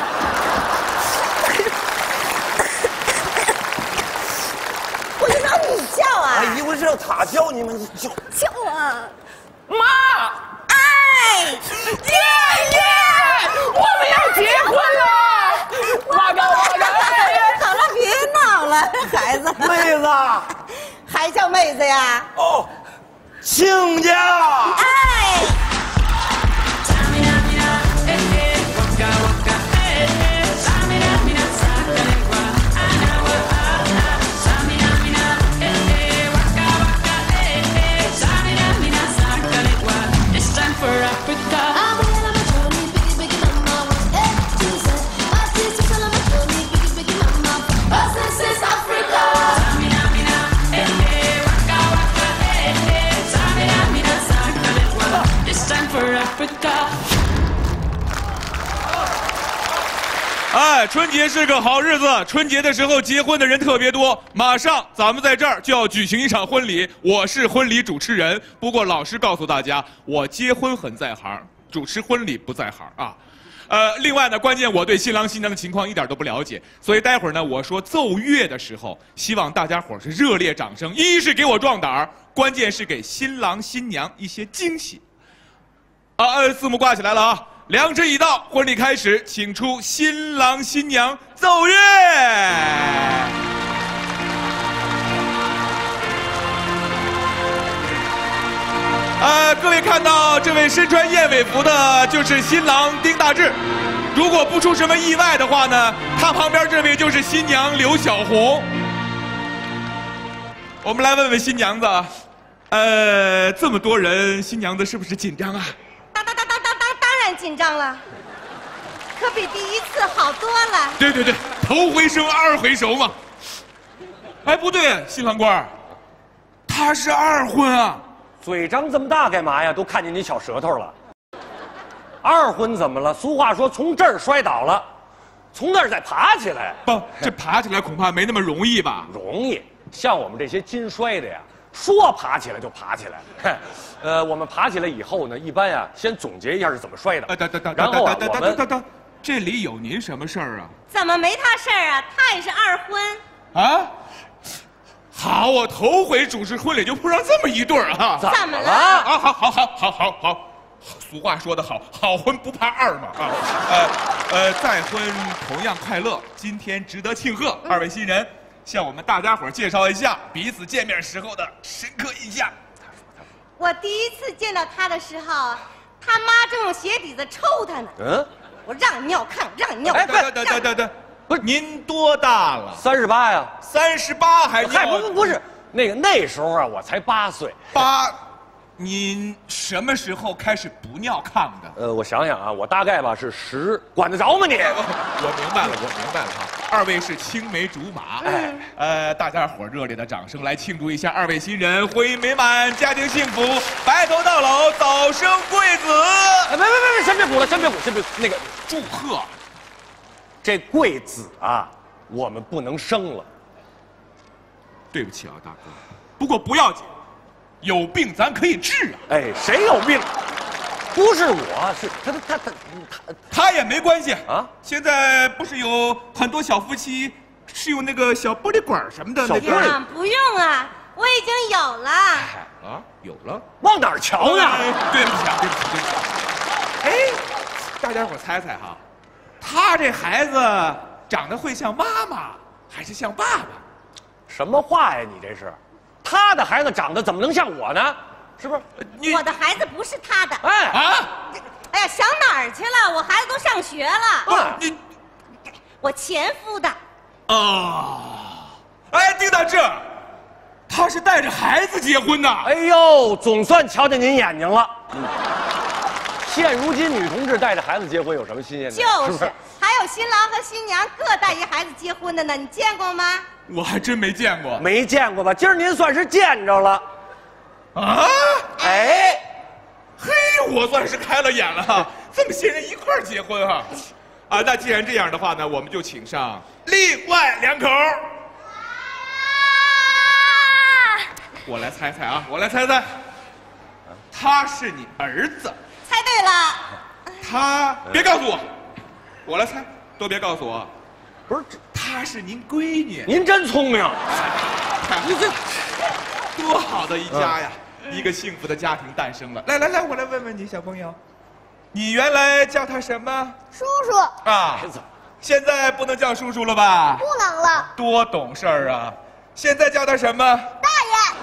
[SPEAKER 4] 我就让你叫啊！
[SPEAKER 11] 阿姨，我是让他叫你们叫
[SPEAKER 12] 叫啊！
[SPEAKER 10] 妈，
[SPEAKER 4] 哎，
[SPEAKER 10] 耶耶，我们要结婚了！哇嘎哇嘎！
[SPEAKER 4] 好了，别闹了，孩子。
[SPEAKER 11] 妹子，
[SPEAKER 4] 还叫妹子呀？
[SPEAKER 11] 哦，亲家。
[SPEAKER 4] 哎。
[SPEAKER 13] 哎，春节是个好日子，春节的时候结婚的人特别多。马上咱们在这儿就要举行一场婚礼，我是婚礼主持人。不过老实告诉大家，我结婚很在行，主持婚礼不在行啊。呃，另外呢，关键我对新郎新娘的情况一点都不了解，所以待会儿呢，我说奏乐的时候，希望大家伙是热烈掌声，一是给我壮胆儿，关键是给新郎新娘一些惊喜。啊，呃，字幕挂起来了啊！良辰已到，婚礼开始，请出新郎新娘奏乐。呃，各位看到这位身穿燕尾服的，就是新郎丁大志。如果不出什么意外的话呢，他旁边这位就是新娘刘小红。我们来问问新娘子，呃，这么多人，新娘子是不是紧张啊？
[SPEAKER 4] 当当当当当当，当然紧张了，可比第一次好多了。
[SPEAKER 13] 对对对，头回生二回熟嘛。哎，不对，新郎官，他是二婚啊。
[SPEAKER 3] 嘴张这么大干嘛呀？都看见你小舌头了。二婚怎么了？俗话说，从这儿摔倒了，从那儿再爬起来。
[SPEAKER 13] 不，这爬起来恐怕没那么容易吧？
[SPEAKER 3] 容易，像我们这些金摔的呀，说爬起来就爬起来。呃，我们爬起来以后呢，一般呀，先总结一下是怎么摔的。
[SPEAKER 13] 呃，等等等，
[SPEAKER 3] 然后啊，
[SPEAKER 13] 等
[SPEAKER 3] 我们
[SPEAKER 13] 等等等，这里有您什么事儿啊？
[SPEAKER 4] 怎么没他事儿啊？他也是二婚。
[SPEAKER 13] 啊？好，我头回主持婚礼就碰上这么一对儿啊！
[SPEAKER 4] 怎么了？
[SPEAKER 13] 啊，好好好好好好，俗话说得好，好婚不怕二嘛啊！呃呃，再婚同样快乐，今天值得庆贺。二位新人，向我们大家伙介绍一下彼此见面时候的深刻印象。
[SPEAKER 4] 我第一次见到他的时候，他妈正用鞋底子抽他呢。
[SPEAKER 3] 嗯，
[SPEAKER 4] 我让你尿炕，让你尿
[SPEAKER 13] 哎，
[SPEAKER 4] 炕。
[SPEAKER 13] 对对对对对，不是您多大了？
[SPEAKER 3] 三十八呀。
[SPEAKER 13] 三十八还尿？
[SPEAKER 3] 嗨，不不不是，那个那时候啊，我才八岁。
[SPEAKER 13] 八，您什么时候开始不尿炕的？
[SPEAKER 3] 呃，我想想啊，我大概吧是十，管得着吗你？
[SPEAKER 13] 我明白了，我明白了哈。二位是青梅竹马，哎，呃，大家伙热烈的掌声来庆祝一下二位新人婚姻美满，家庭幸福，白头到老，早生贵子。
[SPEAKER 3] 哎，别别别别，先别鼓了，先别鼓，先别那个
[SPEAKER 13] 祝贺。
[SPEAKER 3] 这贵子啊，我们不能生了。
[SPEAKER 13] 对不起啊，大哥，不过不要紧，有病咱可以治啊。
[SPEAKER 3] 哎，谁有病？不是我，是他他他他
[SPEAKER 13] 他他也没关系啊。现在不是有很多小夫妻是用那个小玻璃管什么的那个？
[SPEAKER 4] 啊，不用啊，我已经有了。
[SPEAKER 13] 啊，有了？
[SPEAKER 3] 往哪儿瞧呢？
[SPEAKER 13] 哎对不起啊，对不起，对不起。哎，大家伙猜猜哈，他这孩子长得会像妈妈还是像爸爸？
[SPEAKER 3] 什么话呀？你这是？他的孩子长得怎么能像我呢？是不是？
[SPEAKER 4] 我的孩子不是他的。
[SPEAKER 3] 哎
[SPEAKER 13] 啊！
[SPEAKER 4] 哎呀，想哪儿去了？我孩子都上学了。
[SPEAKER 13] 啊，你，
[SPEAKER 4] 我前夫的。
[SPEAKER 13] 哦，哎，丁大志，他是带着孩子结婚的。
[SPEAKER 3] 哎呦，总算瞧见您眼睛了。嗯，现如今女同志带着孩子结婚有什么新鲜的？
[SPEAKER 4] 就是，
[SPEAKER 3] 是不是
[SPEAKER 4] 还有新郎和新娘各带一孩子结婚的呢，你见过吗？
[SPEAKER 13] 我还真没见过。
[SPEAKER 3] 没见过吧？今儿您算是见着了。
[SPEAKER 13] 啊！
[SPEAKER 3] 哎，
[SPEAKER 13] 嘿，我算是开了眼了哈，这么些人一块儿结婚哈，啊，那既然这样的话呢，我们就请上另外两口。我来猜猜啊，我来猜猜，他是你儿子。
[SPEAKER 4] 猜对了。
[SPEAKER 13] 他别告诉我，我来猜，都别告诉我。
[SPEAKER 3] 不是，
[SPEAKER 13] 她是您闺女。
[SPEAKER 3] 您真聪明，
[SPEAKER 13] 你这多好的一家呀！一个幸福的家庭诞生了。来来来，我来问问你，小朋友，你原来叫他什么？
[SPEAKER 12] 叔叔
[SPEAKER 13] 啊，现在不能叫叔叔了吧？
[SPEAKER 12] 不能了。
[SPEAKER 13] 多懂事儿啊！现在叫他什么？
[SPEAKER 12] 大爷。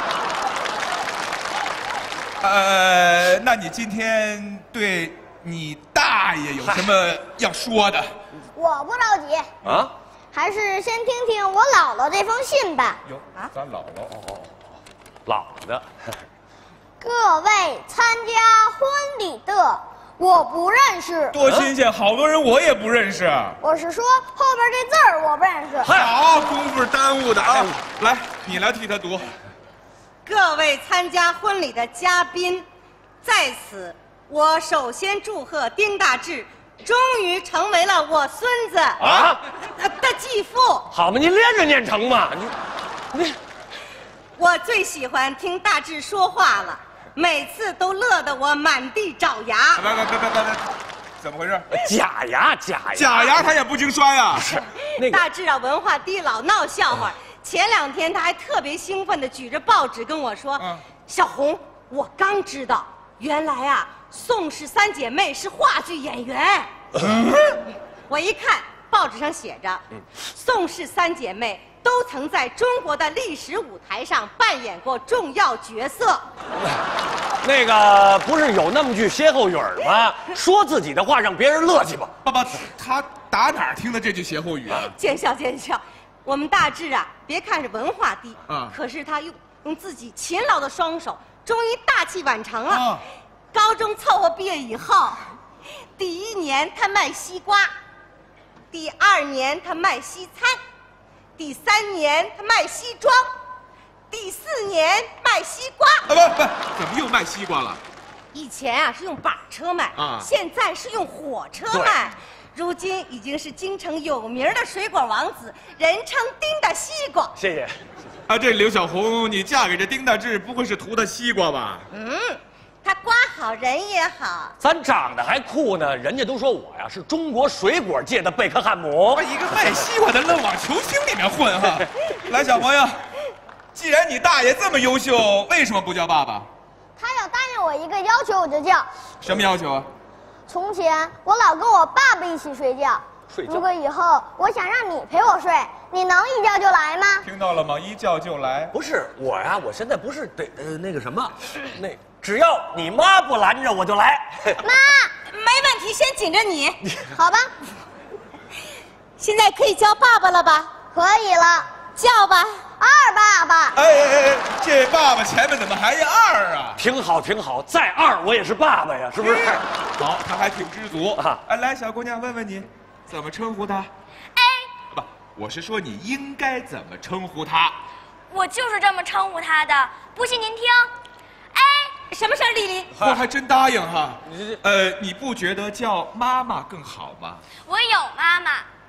[SPEAKER 13] 呃，那你今天对你大爷有什么要说的？
[SPEAKER 12] 我不着急
[SPEAKER 3] 啊，
[SPEAKER 12] 还是先听听我姥姥这封信吧。
[SPEAKER 13] 哟，啊，咱姥姥哦哦，
[SPEAKER 3] 姥姥的。
[SPEAKER 12] 各位参加婚礼的，我不认识。
[SPEAKER 13] 多新鲜，好多人我也不认识。
[SPEAKER 12] 我是说后边这字儿我不认识。
[SPEAKER 13] 好，功夫耽误的啊！来，你来替他读。
[SPEAKER 4] 各位参加婚礼的嘉宾，在此我首先祝贺丁大志终于成为了我孙子
[SPEAKER 3] 啊
[SPEAKER 4] 的继父。
[SPEAKER 3] 好嘛，您连着念成嘛，你你。
[SPEAKER 4] 我最喜欢听大志说话了，每次都乐得我满地找牙。
[SPEAKER 13] 别别别别别别，怎么回事？
[SPEAKER 3] 假牙，假牙，
[SPEAKER 13] 假牙他也不经刷呀。
[SPEAKER 3] 是，那
[SPEAKER 4] 个大志啊，文化低，老闹笑话。前两天他还特别兴奋地举着报纸跟我说：“嗯、小红，我刚知道，原来啊，宋氏三姐妹是话剧演员。嗯”我一看报纸上写着，嗯、宋氏三姐妹都曾在中国的历史舞台上扮演过重要角色。
[SPEAKER 3] 那个不是有那么句歇后语吗？说自己的话让别人乐去吧。
[SPEAKER 13] 爸爸，他打哪儿听的这句歇后语啊？
[SPEAKER 4] 见笑见笑。我们大志啊，别看是文化低，
[SPEAKER 13] 啊，
[SPEAKER 4] 可是他用用自己勤劳的双手，终于大器晚成了。啊、高中凑合毕业以后，第一年他卖西瓜，第二年他卖西餐，第三年他卖西装，第四年卖西瓜。
[SPEAKER 13] 啊不不，怎么又卖西瓜了？
[SPEAKER 4] 以前啊是用板车卖，
[SPEAKER 13] 啊，
[SPEAKER 4] 现在是用火车卖。如今已经是京城有名的水果王子，人称丁大西瓜。
[SPEAKER 3] 谢谢。
[SPEAKER 13] 啊，这刘小红，你嫁给这丁大志，不会是图他西瓜吧？
[SPEAKER 4] 嗯，他瓜好人也好。
[SPEAKER 3] 咱长得还酷呢，人家都说我呀是中国水果界的贝克汉姆。
[SPEAKER 13] 一个卖西瓜的愣往球星里面混哈！来，小朋友，既然你大爷这么优秀，为什么不叫爸爸？
[SPEAKER 12] 他要答应我一个要求，我就叫。
[SPEAKER 13] 什么要求啊？
[SPEAKER 12] 从前我老跟我爸爸一起睡觉，
[SPEAKER 3] 睡觉。
[SPEAKER 12] 如果以后我想让你陪我睡，你能一觉就来吗？
[SPEAKER 13] 听到了吗？一觉就来。
[SPEAKER 3] 不是我呀，我现在不是得呃那个什么，那只要你妈不拦着我就来。
[SPEAKER 12] 妈，
[SPEAKER 4] 没问题，先紧着你。
[SPEAKER 12] 好吧。
[SPEAKER 4] 现在可以叫爸爸了吧？
[SPEAKER 12] 可以了，
[SPEAKER 4] 叫吧。
[SPEAKER 12] 二爸爸。
[SPEAKER 13] 哎哎哎，这爸爸前面怎么还一二啊？
[SPEAKER 3] 挺好挺好，再二我也是爸爸呀，是不是？
[SPEAKER 13] 好，他还挺知足啊。哎，来，小姑娘，问问你，怎么称呼他？
[SPEAKER 9] 哎，
[SPEAKER 13] 不，我是说你应该怎么称呼他？
[SPEAKER 9] 我就是这么称呼他的，不信您听。哎，
[SPEAKER 4] 什么事儿，丽丽？
[SPEAKER 13] 我还真答应哈。呃，你不觉得叫妈妈更好吗？
[SPEAKER 9] 我有妈妈，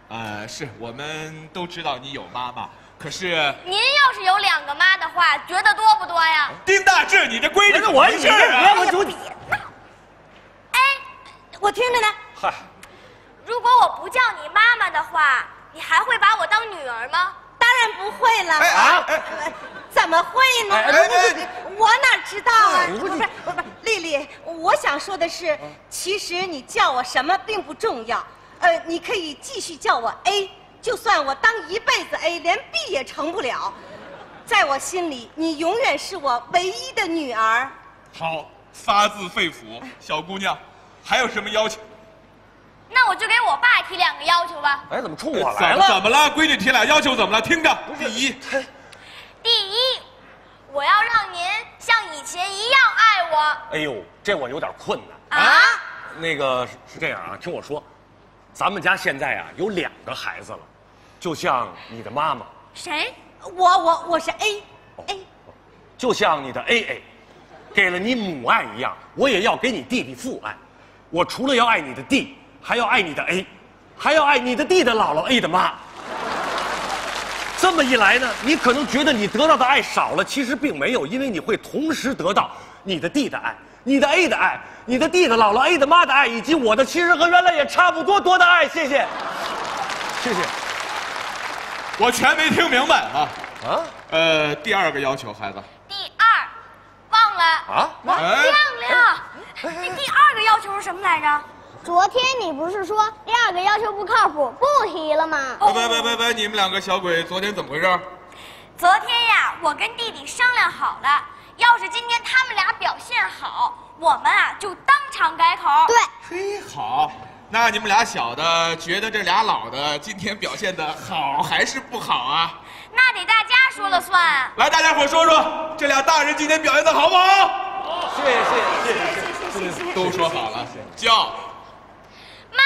[SPEAKER 13] 呃，是我们都知道你有妈妈，可是
[SPEAKER 9] 您要是有两个妈的话，觉得多不多呀？
[SPEAKER 13] 丁大志，你这规矩
[SPEAKER 3] 我
[SPEAKER 13] 是啊！
[SPEAKER 3] 我就
[SPEAKER 9] 哎，我听着呢。
[SPEAKER 3] 嗨，
[SPEAKER 9] 如果我不叫你妈妈的话，你还会把我当女儿吗？
[SPEAKER 4] 当然不会了。
[SPEAKER 13] 哎啊！哎
[SPEAKER 4] 怎么会呢？
[SPEAKER 13] 哎哎
[SPEAKER 4] 我哪知道啊？不是不是不是，丽丽，我想说的是，其实你叫我什么并不重要。呃，你可以继续叫我 A， 就算我当一辈子 A， 连 B 也成不了。在我心里，你永远是我唯一的女儿。
[SPEAKER 13] 好，发自肺腑，小姑娘，还有什么要求？
[SPEAKER 9] 那我就给我爸提两个要求吧。
[SPEAKER 3] 哎，怎么冲我
[SPEAKER 13] 怎么
[SPEAKER 3] 来了？
[SPEAKER 13] 怎么了？闺女提俩要求怎么了？听着，第一，
[SPEAKER 9] 第一，我要让您像以前一样爱我。
[SPEAKER 3] 哎呦，这我有点困难
[SPEAKER 9] 啊。
[SPEAKER 3] 那个是这样啊，听我说，咱们家现在啊有两个孩子了，就像你的妈妈，
[SPEAKER 9] 谁？
[SPEAKER 4] 我我我是 A，A，、A
[SPEAKER 3] 就像你的 A A， 给了你母爱一样，我也要给你弟弟父爱。我除了要爱你的弟，还要爱你的 A， 还要爱你的弟的姥姥 A 的妈。这么一来呢，你可能觉得你得到的爱少了，其实并没有，因为你会同时得到你的弟的爱、你的 A 的爱、你的弟的姥姥 A 的妈的爱，以及我的其实和原来也差不多多的爱。谢谢，谢谢。
[SPEAKER 13] 我全没听明白啊
[SPEAKER 3] 啊！
[SPEAKER 13] 呃，第二个要求，孩子。
[SPEAKER 9] 第二，忘了
[SPEAKER 3] 啊？
[SPEAKER 9] 亮亮，你第二个要求是什么来着？
[SPEAKER 12] 昨天你不是说第二个要求不靠谱，不提了吗？
[SPEAKER 13] 别别别别别！你们两个小鬼，昨天怎么回事？
[SPEAKER 9] 昨天呀，我跟弟弟商量好了，要是今天他们俩表现好，我们啊就当场改口。
[SPEAKER 12] 对，
[SPEAKER 13] 嘿，好。那你们俩小的觉得这俩老的今天表现的好还是不好啊？
[SPEAKER 9] 那得大家说了算。
[SPEAKER 13] 来，大家伙说说，这俩大人今天表现的好不好？
[SPEAKER 3] 好，谢谢谢谢谢谢谢谢。
[SPEAKER 13] 都说好了，叫
[SPEAKER 9] 妈。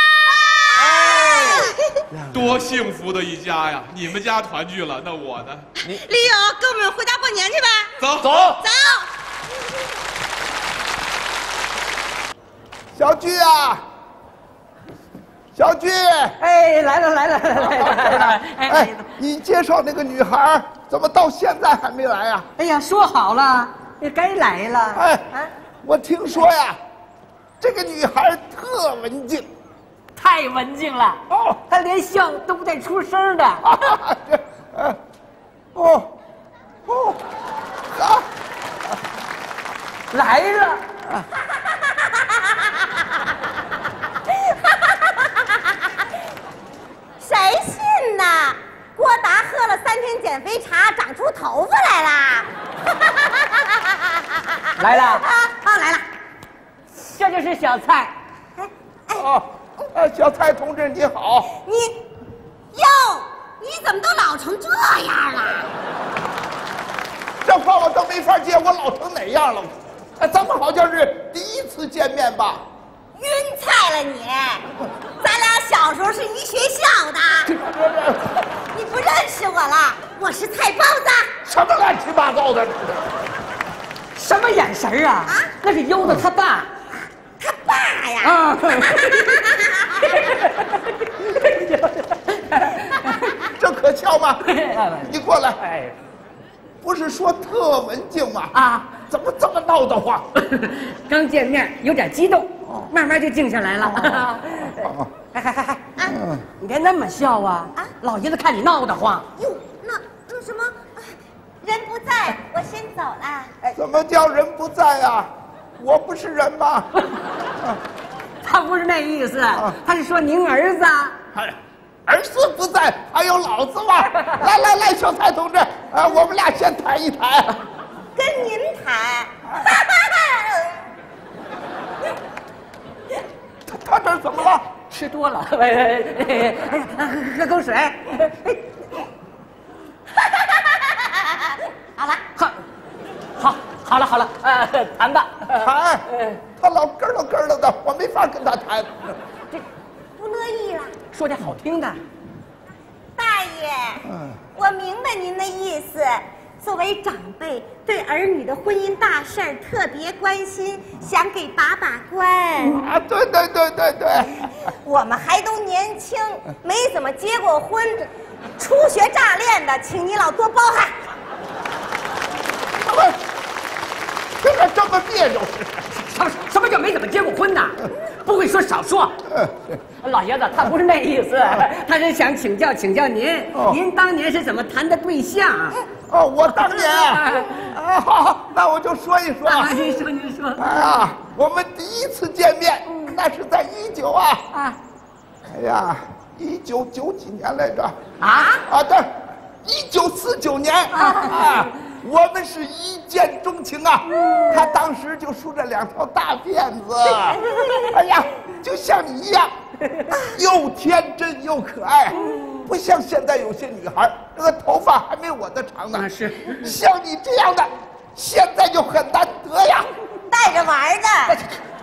[SPEAKER 13] 多幸福的一家呀！你们家团聚了，那我呢？
[SPEAKER 4] 李勇，跟我们回家过年去吧。
[SPEAKER 13] 走
[SPEAKER 3] 走
[SPEAKER 4] 走。
[SPEAKER 14] 小菊啊！小菊，
[SPEAKER 8] 哎，来了来了来了来了！
[SPEAKER 14] 哎，你介绍那个女孩怎么到现在还没来啊？
[SPEAKER 8] 哎呀，说好了，也该来了。
[SPEAKER 14] 哎，啊、我听说呀，这个女孩特文静，
[SPEAKER 8] 太文静了哦，她连笑都不带出声的。
[SPEAKER 14] 啊这呃、哦，哦，啊，
[SPEAKER 8] 来了。啊
[SPEAKER 4] 谁信呐？郭达喝了三天减肥茶，长出头发来啦！
[SPEAKER 8] 来了
[SPEAKER 4] 啊啊来了！
[SPEAKER 8] 这就是小蔡。
[SPEAKER 14] 哦，呃，小蔡同志你好。
[SPEAKER 4] 你，哟，你怎么都老成这样了？
[SPEAKER 14] 这话我都没法接，我老成哪样了？哎，咱们好像是第一次见面吧？
[SPEAKER 4] 晕菜了你！咱俩小时候是一学校的，你不认识我了？我是菜包子。
[SPEAKER 14] 什么乱七八糟的？
[SPEAKER 8] 什么眼神啊？啊，那是优子他爸。
[SPEAKER 4] 他爸呀！
[SPEAKER 8] 啊！
[SPEAKER 14] 这可笑吗？你过来。哎，不是说特文静吗？啊，怎么这么闹得慌？
[SPEAKER 8] 刚见面有点激动，慢慢就静下来了。嗨嗨嗨嗨！啊，你别那么笑啊！啊，老爷子看你闹得慌。
[SPEAKER 4] 哟，那那什么，人不在，我先走了。
[SPEAKER 14] 怎么叫人不在啊？我不是人吗？
[SPEAKER 8] 他不是那意思，他是说您儿子。
[SPEAKER 14] 哎，儿子不在，还有老子吗？来来来，小蔡同志，啊，我们俩先谈一谈。
[SPEAKER 4] 跟您谈。
[SPEAKER 14] 他他这怎么了？
[SPEAKER 8] 吃多了，哎哎哎哎，喝口水。
[SPEAKER 4] 好了，
[SPEAKER 8] 好，好，好了好了，呃，谈吧。
[SPEAKER 14] 谈，他老咯咯咯咯的，我没法跟他谈。
[SPEAKER 8] 这
[SPEAKER 4] 不乐意了。
[SPEAKER 8] 说点好听的。
[SPEAKER 4] 大爷，嗯，我明白您的意思。
[SPEAKER 9] 作为长辈，对儿女的婚姻大事儿特别关心，想给把把关。
[SPEAKER 14] 啊，对对对对对，
[SPEAKER 9] 我们还都年轻，没怎么结过婚，初学乍练的，请你老多包涵。
[SPEAKER 14] 怎么，这个这么别扭是？
[SPEAKER 8] 什么什么叫没怎么结过婚呢？不会说少说。老爷子他不是那意思，他是想请教请教您，
[SPEAKER 14] 哦
[SPEAKER 8] 您当年是怎么谈的对象？
[SPEAKER 14] 哦，我当年啊，啊好，那我就说一说。
[SPEAKER 8] 啊，您说您说。
[SPEAKER 14] 哎呀，我们第一次见面，那是在一九啊啊，哎呀，一九九几年来着？
[SPEAKER 8] 啊
[SPEAKER 14] 啊，对，一九四九年啊。我们是一见钟情啊！他当时就梳着两条大辫子，哎呀，就像你一样，又天真又可爱，不像现在有些女孩，那个头发还没我的长呢。
[SPEAKER 8] 是，
[SPEAKER 14] 像你这样的，现在就很难得呀。
[SPEAKER 9] 带着玩的。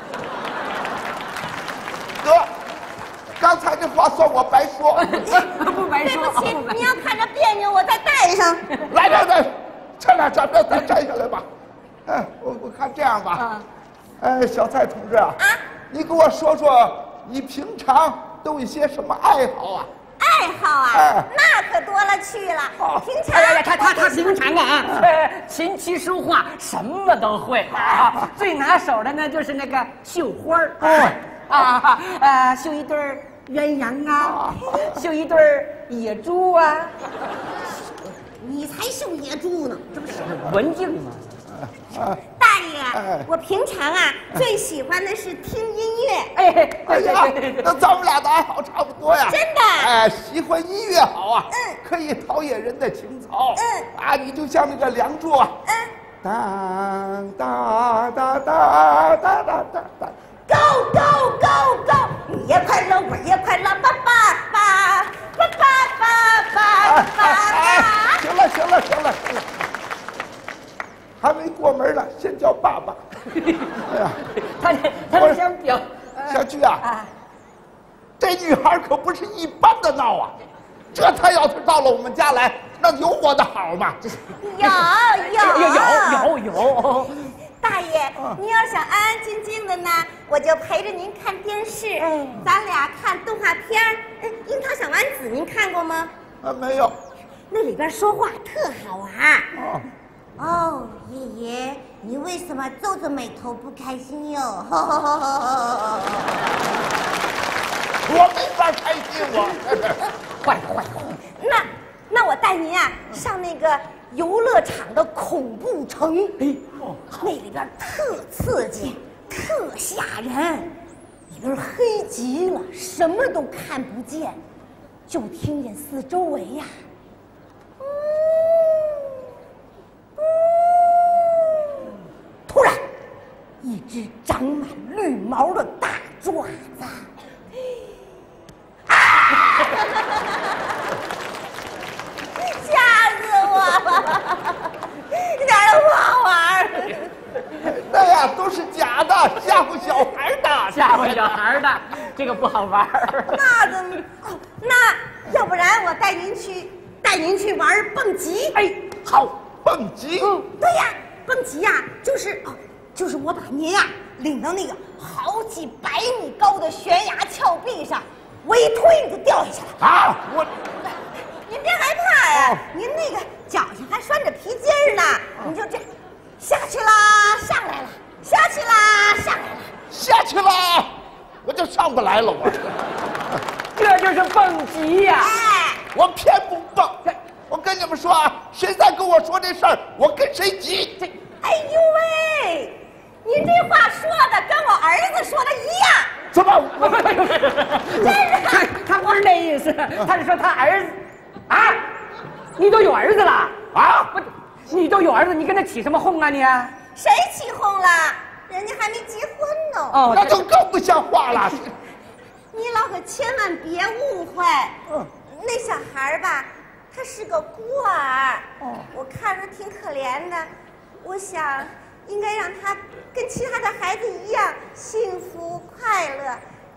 [SPEAKER 14] 得，刚才这话算我白说，
[SPEAKER 8] 不白说。
[SPEAKER 9] 对不起，你要看着别扭，我再戴上。
[SPEAKER 14] 来来来。咱俩咱俩咱摘下来吧，哎，我我看这样吧，哎，小蔡同志啊，你给我说说你平常都有些什么爱好啊？
[SPEAKER 9] 爱好啊，
[SPEAKER 14] 哎
[SPEAKER 9] 那可多了去了。平常，
[SPEAKER 8] 哎呀，他他他平常啊，琴棋书画什么都会啊，最拿手的呢就是那个绣花儿，啊呃，绣一对鸳鸯啊，绣一对野猪啊。
[SPEAKER 9] 你才绣野猪呢，这不是
[SPEAKER 8] 文静吗？
[SPEAKER 9] 大爷，我平常啊最喜欢的是听音乐。
[SPEAKER 8] 哎，
[SPEAKER 14] 哎呀，那咱们俩的爱好差不多呀。
[SPEAKER 9] 真的？
[SPEAKER 14] 哎，喜欢音乐好啊，嗯，可以陶冶人的情操。嗯，啊，你就像那个《梁祝》啊，嗯，当当当当当当当当
[SPEAKER 9] ，Go Go Go Go， 你也快乐，我也快乐，爸爸爸爸爸爸爸爸。
[SPEAKER 14] 行了行了行了行了，还没过门呢，先叫爸爸。哎呀，
[SPEAKER 8] 他他想表
[SPEAKER 14] 小菊啊，这女孩可不是一般的闹啊！这她要是到了我们家来，那有我的好吗？
[SPEAKER 9] 有有
[SPEAKER 8] 有有有。
[SPEAKER 9] 大爷，您要想安安静静的呢，我就陪着您看电视。咱俩看动画片儿，《樱桃小丸子》，您看过吗？
[SPEAKER 14] 啊，没有。
[SPEAKER 9] 那里边说话特好玩。哦，哦，爷爷，你为什么皱着眉头不开心哟？
[SPEAKER 14] 我没法开心，我。
[SPEAKER 8] 坏坏坏！
[SPEAKER 9] 那那我带您啊上那个游乐场的恐怖城，哎，那里边特刺激，特吓人，里边黑极了，什么都看不见，就听见四周围呀。突然，一只长满绿毛的大爪子，吓死我了！一点都不好玩。
[SPEAKER 14] 那呀，都是假的，吓唬小孩的，
[SPEAKER 8] 吓唬小孩的，这个不好玩。
[SPEAKER 9] 那怎么？哦，那要不然我带您去，带您去玩蹦极。
[SPEAKER 8] 哎，好，
[SPEAKER 14] 蹦极。
[SPEAKER 9] 嗯，对呀。蹦极呀、啊，就是哦，就是我把您呀、啊、领到那个好几百米高的悬崖峭壁上，我一推你就掉下去了。
[SPEAKER 14] 啊，我，
[SPEAKER 9] 您别害怕呀、啊，哦、您那个脚上还拴着皮筋儿呢，哦、你就这下去啦，上来了，下去啦，上来了，
[SPEAKER 14] 下去啦，我就上不来了，我。
[SPEAKER 8] 这就是蹦极呀、啊！
[SPEAKER 9] 哎，
[SPEAKER 14] 我偏不蹦。我跟你们说啊，谁再跟我说这事儿，我跟谁急。这，
[SPEAKER 9] 哎呦喂，您这话说的跟我儿子说的一样。
[SPEAKER 14] 怎么？
[SPEAKER 8] 真是他他不是那意思，他是说他儿子啊，你都有儿子了啊？不，你都有儿子，你跟他起什么哄啊你？
[SPEAKER 9] 谁起哄了？人家还没结婚呢。
[SPEAKER 14] 哦，那就更不像话了。
[SPEAKER 9] 你老可千万别误会。嗯，那小孩吧。他是个孤儿，哦、我看着挺可怜的，我想应该让他跟其他的孩子一样幸福快乐。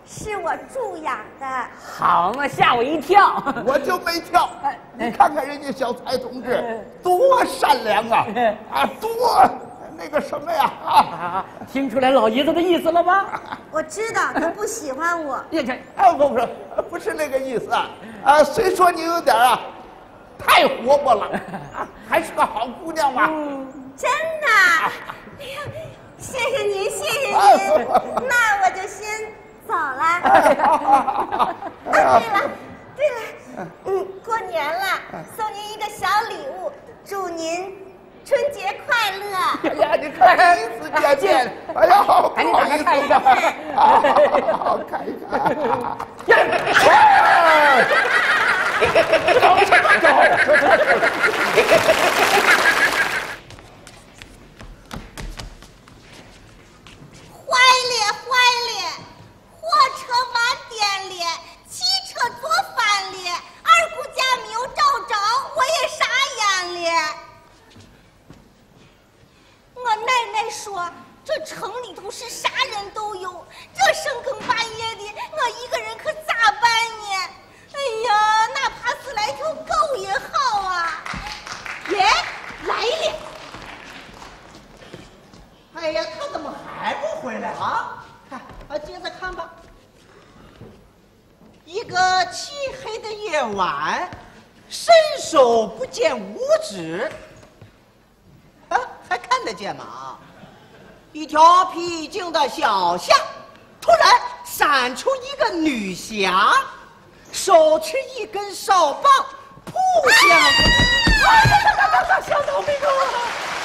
[SPEAKER 12] 是我助养的。
[SPEAKER 8] 好嘛，吓我一跳！
[SPEAKER 14] 我就没跳。你看看人家小蔡同志多善良啊，啊，多那个什么呀啊！
[SPEAKER 8] 听出来老爷子的意思了吧？
[SPEAKER 12] 我知道他不喜欢我。
[SPEAKER 14] 哎，不不是不是那个意思啊！啊，虽说你有点啊，太活泼了，啊，还是个好姑娘嘛。
[SPEAKER 12] 嗯，真的。哎呀，谢谢您，谢谢您。那我就先走了。啊，对了，对了，嗯，过年了，送您一个小礼物，祝您春节快乐！
[SPEAKER 14] 哎呀，你看第一次见面，哎呀，好
[SPEAKER 8] 赶紧打开看一看，
[SPEAKER 14] 好看一看。
[SPEAKER 9] 坏咧坏咧，货车晚点咧，汽车做饭咧，二姑家没有找着，我也傻眼咧。我奶奶说，这城里头是啥人都有，这深更半夜的，我一个人可咋办呢？哎呀，哪怕是来条狗也好啊！耶，来了！
[SPEAKER 15] 哎呀，他怎么还不回来啊？看，啊，接着看吧。一个漆黑的夜晚，伸手不见五指，啊，还看得见吗？一条僻静的小巷，突然闪出一个女侠，手持一根哨棒，扑向。哎呀，大大大大，小倒霉狗啊！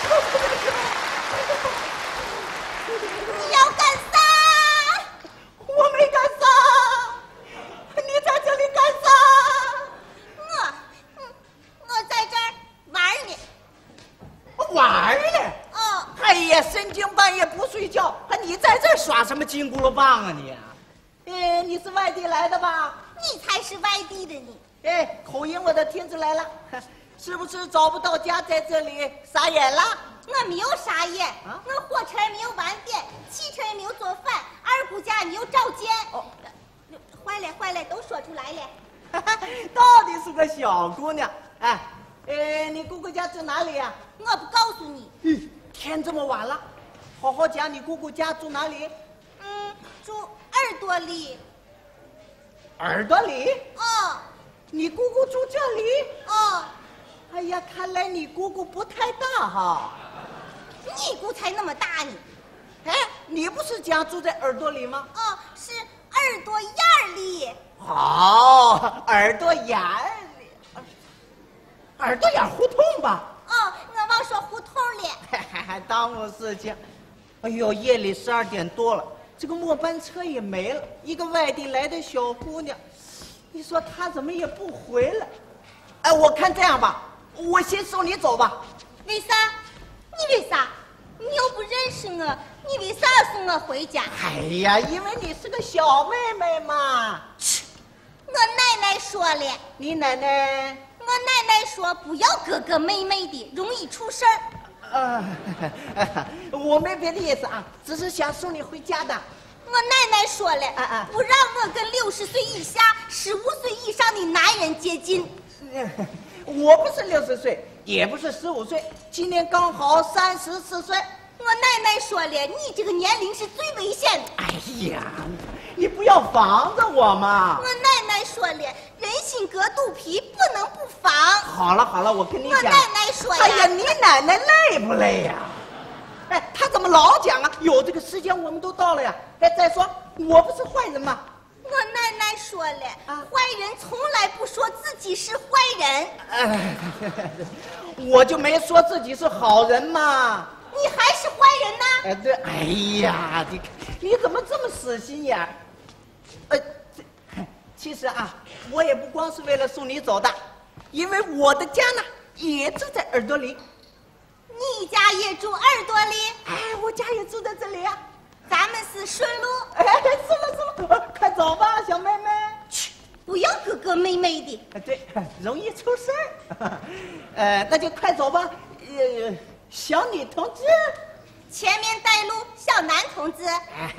[SPEAKER 9] 你要干啥？
[SPEAKER 15] 我没干啥，你在这里干啥？
[SPEAKER 9] 我，我在这儿玩呢。
[SPEAKER 15] 玩呢？
[SPEAKER 9] 哦。
[SPEAKER 15] 哎呀，深更半夜不睡觉，你在这儿耍什么金箍噜棒啊你？哎，你是外地来的吧？
[SPEAKER 9] 你才是外地的你。
[SPEAKER 15] 哎，口音我都听出来了，是不是找不到家，在这里傻眼了？
[SPEAKER 9] 我没有傻眼，啊、我火车也没有晚点，汽车也没有做饭，二姑家也没有找见。哦，坏了坏了，都说出来了。
[SPEAKER 15] 到底是个小姑娘。哎，呃，你姑姑家住哪里呀、
[SPEAKER 9] 啊？我不告诉你。
[SPEAKER 15] 嗯，天这么晚了，好好讲，你姑姑家住哪里？
[SPEAKER 9] 嗯，住耳朵里。
[SPEAKER 15] 耳朵里？
[SPEAKER 9] 哦。
[SPEAKER 15] 你姑姑住这里？
[SPEAKER 9] 哦。
[SPEAKER 15] 哎呀，看来你姑姑不太大哈。
[SPEAKER 9] 你姑才那么大呢。
[SPEAKER 15] 哎，你不是家住在耳朵里吗？
[SPEAKER 9] 哦，是耳朵眼儿里。
[SPEAKER 15] 好，耳朵眼儿里，耳朵眼胡同吧？
[SPEAKER 9] 哦，我忘说胡同了。
[SPEAKER 15] 还耽误事情。哎呦，夜里十二点多了，这个末班车也没了。一个外地来的小姑娘，你说她怎么也不回来？哎，我看这样吧，我先送你走吧。
[SPEAKER 9] 为啥？你为啥？你又不认识我，你为啥送我回家？
[SPEAKER 15] 哎呀，因为你是个小妹妹嘛。
[SPEAKER 9] 我奶奶说了。
[SPEAKER 15] 你奶奶？
[SPEAKER 9] 我奶奶说不要哥哥妹妹的，容易出事儿。
[SPEAKER 15] 呃，我没别的意思啊，只是想送你回家的。
[SPEAKER 9] 我奶奶说了，啊啊不让我跟六十岁以下、十五岁以上的男人接近。
[SPEAKER 15] 我不是六十岁，也不是十五岁，今年刚好三十四岁。
[SPEAKER 9] 我奶奶说了，你这个年龄是最危险的。
[SPEAKER 15] 哎呀，你不要防着我嘛！
[SPEAKER 9] 我奶奶说了，人心隔肚皮，不能不防。
[SPEAKER 15] 好了好了，我跟你讲。
[SPEAKER 9] 我奶奶说呀。
[SPEAKER 15] 哎呀，你奶奶累不累呀？哎，她怎么老讲啊？有这个时间我们都到了呀。哎，再说我不是坏人吗？
[SPEAKER 9] 我奶奶说了，啊、坏人从来不说自己是坏人。
[SPEAKER 15] 哎，我就没说自己是好人嘛。
[SPEAKER 9] 你还是坏人呢？
[SPEAKER 15] 哎，对，哎呀，你你怎么这么死心眼？呃，其实啊，我也不光是为了送你走的，因为我的家呢也住在耳朵里。
[SPEAKER 9] 你家也住耳朵里？
[SPEAKER 15] 哎，我家也住在这里啊。
[SPEAKER 9] 咱们是顺路。
[SPEAKER 15] 哎，是了是了，快走吧，小妹妹。
[SPEAKER 9] 去，不要哥哥妹妹的。
[SPEAKER 15] 对，容易出事儿。呃，那就快走吧。呃。小女同志，
[SPEAKER 9] 前面带路，小男同志。
[SPEAKER 15] 哎，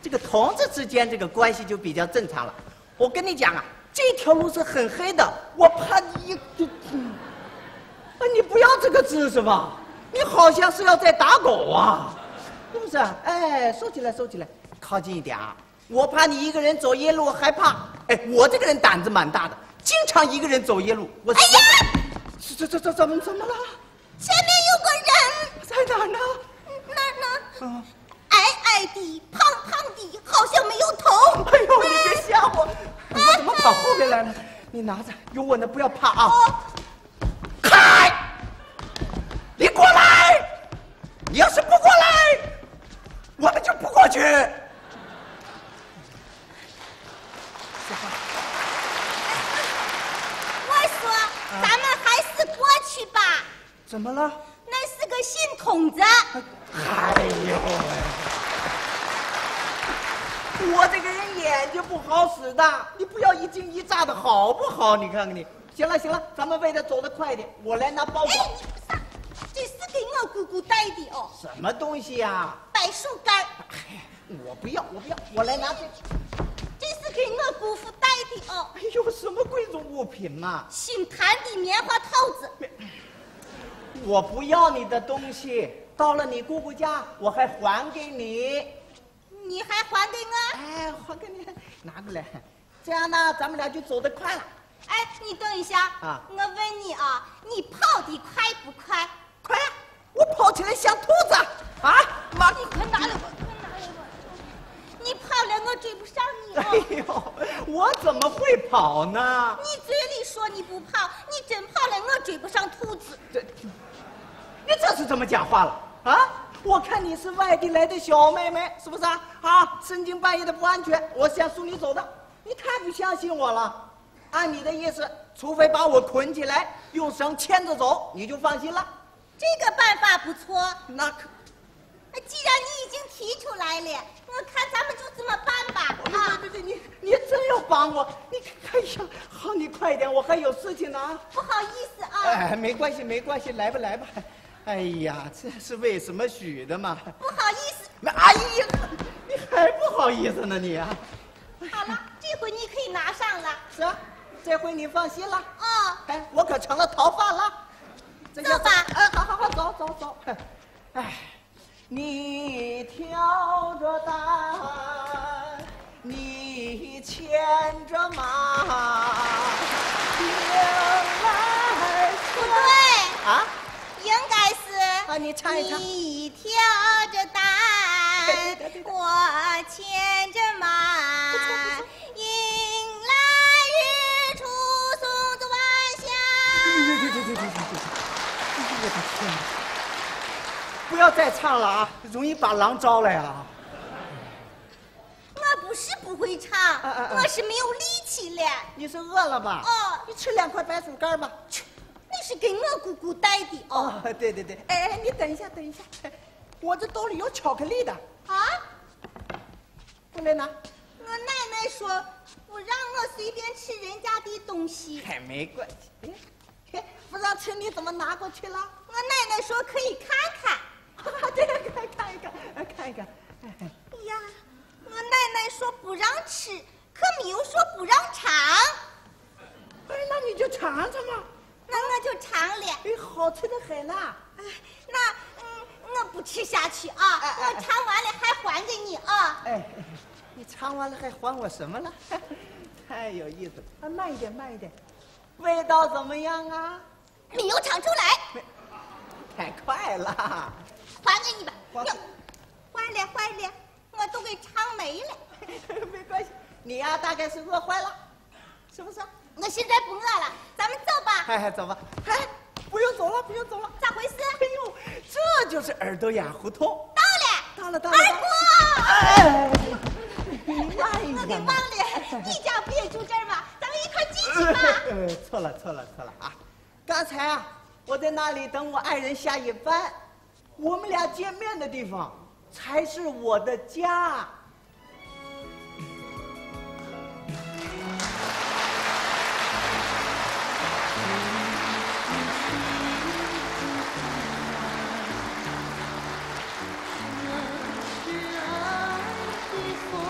[SPEAKER 15] 这个同志之间这个关系就比较正常了。我跟你讲啊，这条路是很黑的，我怕你，嗯，啊，你不要这个姿势吧？你好像是要在打狗啊，是不是？哎，收起来，收起来，靠近一点啊！我怕你一个人走夜路害怕。哎，我这个人胆子蛮大的，经常一个人走夜路。我哎呀，这这这怎么怎么了？
[SPEAKER 9] 前面有个人，
[SPEAKER 15] 在哪儿呢？
[SPEAKER 9] 那儿呢？嗯，矮矮的，胖胖的，好像没有头。
[SPEAKER 15] 哎呦，你别吓我！我怎么跑后边来了？你拿着，有我呢，不要怕啊！开！你过来！你要是不过来，我们就不过去。
[SPEAKER 9] 我说，咱们还是过去吧。
[SPEAKER 15] 怎么了？
[SPEAKER 9] 那是个新筒子。
[SPEAKER 15] 哎呦喂！我这个人眼睛不好使的，你不要一惊一乍的好不好？你看看你。行了行了，咱们为了走得快一点，我来拿包裹。
[SPEAKER 9] 哎，你不是，这是给我姑姑带的哦。
[SPEAKER 15] 什么东西呀？
[SPEAKER 9] 柏树干。
[SPEAKER 15] 我不要，我不要，我来拿这。
[SPEAKER 9] 这是给我姑父带的哦。
[SPEAKER 15] 哎呦，什么贵重物品嘛！
[SPEAKER 9] 新弹的棉花套子。
[SPEAKER 15] 我不要你的东西，到了你姑姑家，我还还给你。
[SPEAKER 9] 你还还给我？
[SPEAKER 15] 哎，还给你，拿过来。这样呢，咱们俩就走得快了。
[SPEAKER 9] 哎，你等一下啊！我问你啊，你跑得快不快？
[SPEAKER 15] 快呀！我跑起来像兔子啊！妈，
[SPEAKER 9] 你快拿来我，快拿来我！你跑了，我追不上你哦。
[SPEAKER 15] 哎呦，我怎么会跑呢？
[SPEAKER 9] 你嘴里说你不跑，你真跑了，我追不上兔子。
[SPEAKER 15] 这，你这是怎么讲话了啊？我看你是外地来的小妹妹，是不是啊？啊，深更半夜的不安全，我想送你走的。你太不相信我了。按你的意思，除非把我捆起来，用绳牵着走，你就放心了。
[SPEAKER 9] 这个办法不错。
[SPEAKER 15] 那可，
[SPEAKER 9] 既然你已经提出来了，我看咱们就这么办吧。
[SPEAKER 15] 啊，对对对，你你真要帮我，你哎呀，好，你快点，我还有事情呢。
[SPEAKER 9] 不好意思啊。
[SPEAKER 15] 哎，没关系没关系，来吧来吧。哎呀，这是为什么许的嘛？
[SPEAKER 9] 不好意思。
[SPEAKER 15] 哎呀，你还不好意思呢你啊？
[SPEAKER 9] 好了，这回你可以拿上了。
[SPEAKER 15] 是啊。这回你放心了
[SPEAKER 9] 哦，
[SPEAKER 15] 哎，我可成了逃犯了。
[SPEAKER 9] 走吧，
[SPEAKER 15] 哎，好好好，走走走。哎，你挑着担，你牵着马，迎来
[SPEAKER 9] 不对
[SPEAKER 15] 啊，
[SPEAKER 9] 应该是
[SPEAKER 15] 啊，你唱一唱。
[SPEAKER 9] 你挑着担，我牵着马，迎来。
[SPEAKER 15] 我的天哪！不要再唱了啊，容易把狼招来啊！
[SPEAKER 9] 我不是不会唱，啊啊啊我是没有力气了。
[SPEAKER 15] 你是饿了吧？
[SPEAKER 9] 哦，
[SPEAKER 15] 你吃两块白薯干吧。
[SPEAKER 9] 那是给我姑姑带的哦。
[SPEAKER 15] 哦，对对对，哎哎，你等一下，等一下，我这兜里有巧克力的
[SPEAKER 9] 啊！
[SPEAKER 15] 过来拿。
[SPEAKER 9] 我奶奶说不让我随便吃人家的东西。
[SPEAKER 15] 哎，没关系。哎，不让吃你怎么拿过去了？
[SPEAKER 9] 我奶奶说可以看看。
[SPEAKER 15] 对，看看一看，看一看。
[SPEAKER 9] 哎呀，我奶奶说不让吃，可没有说不让尝。
[SPEAKER 15] 哎，那你就尝尝嘛。
[SPEAKER 9] 那我就尝了。
[SPEAKER 15] 哎，好吃的很啦。
[SPEAKER 9] 哎，那嗯，我不吃下去啊，哎哎我尝完了还还给你啊。
[SPEAKER 15] 哎，你尝完了还还我什么了？太有意思了。啊，慢一点，慢一点。味道怎么样啊？
[SPEAKER 9] 没有尝出来。
[SPEAKER 15] 太快了。
[SPEAKER 9] 还给你吧。哟，坏了坏了，我都给尝没了。
[SPEAKER 15] 没关系，你呀、啊、大概是饿坏了，是不是？
[SPEAKER 9] 我现在不饿了，咱们走吧。
[SPEAKER 15] 哎，走吧。哎，不用走了，不用走了。
[SPEAKER 9] 咋回事？
[SPEAKER 15] 哎呦，这就是耳朵眼胡同。
[SPEAKER 9] 到了，
[SPEAKER 15] 到了，到了。
[SPEAKER 9] 二姑。
[SPEAKER 15] 哎，
[SPEAKER 9] 我给忘了，你家不也住这儿吗？咱们一块进去吧。
[SPEAKER 15] 呃，错了，错了，错了啊！刚才啊，我在那里等我爱人下夜班，我们俩见面的地方才是我的家。
[SPEAKER 5] 我是爱的风。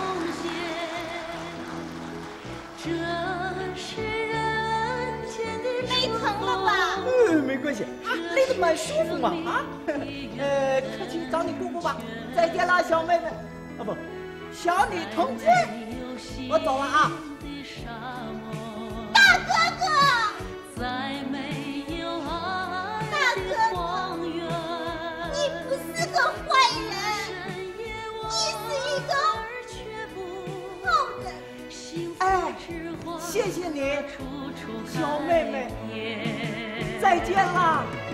[SPEAKER 15] 关系啊，累得蛮舒服嘛啊。呃，客气找你姑姑吧，再见了，小妹妹。啊不，小女同志，我走了啊。
[SPEAKER 9] 大哥哥，大哥哥，你不是个坏人，你是一个好人。
[SPEAKER 15] 哎，谢谢你，小妹妹，再见啦。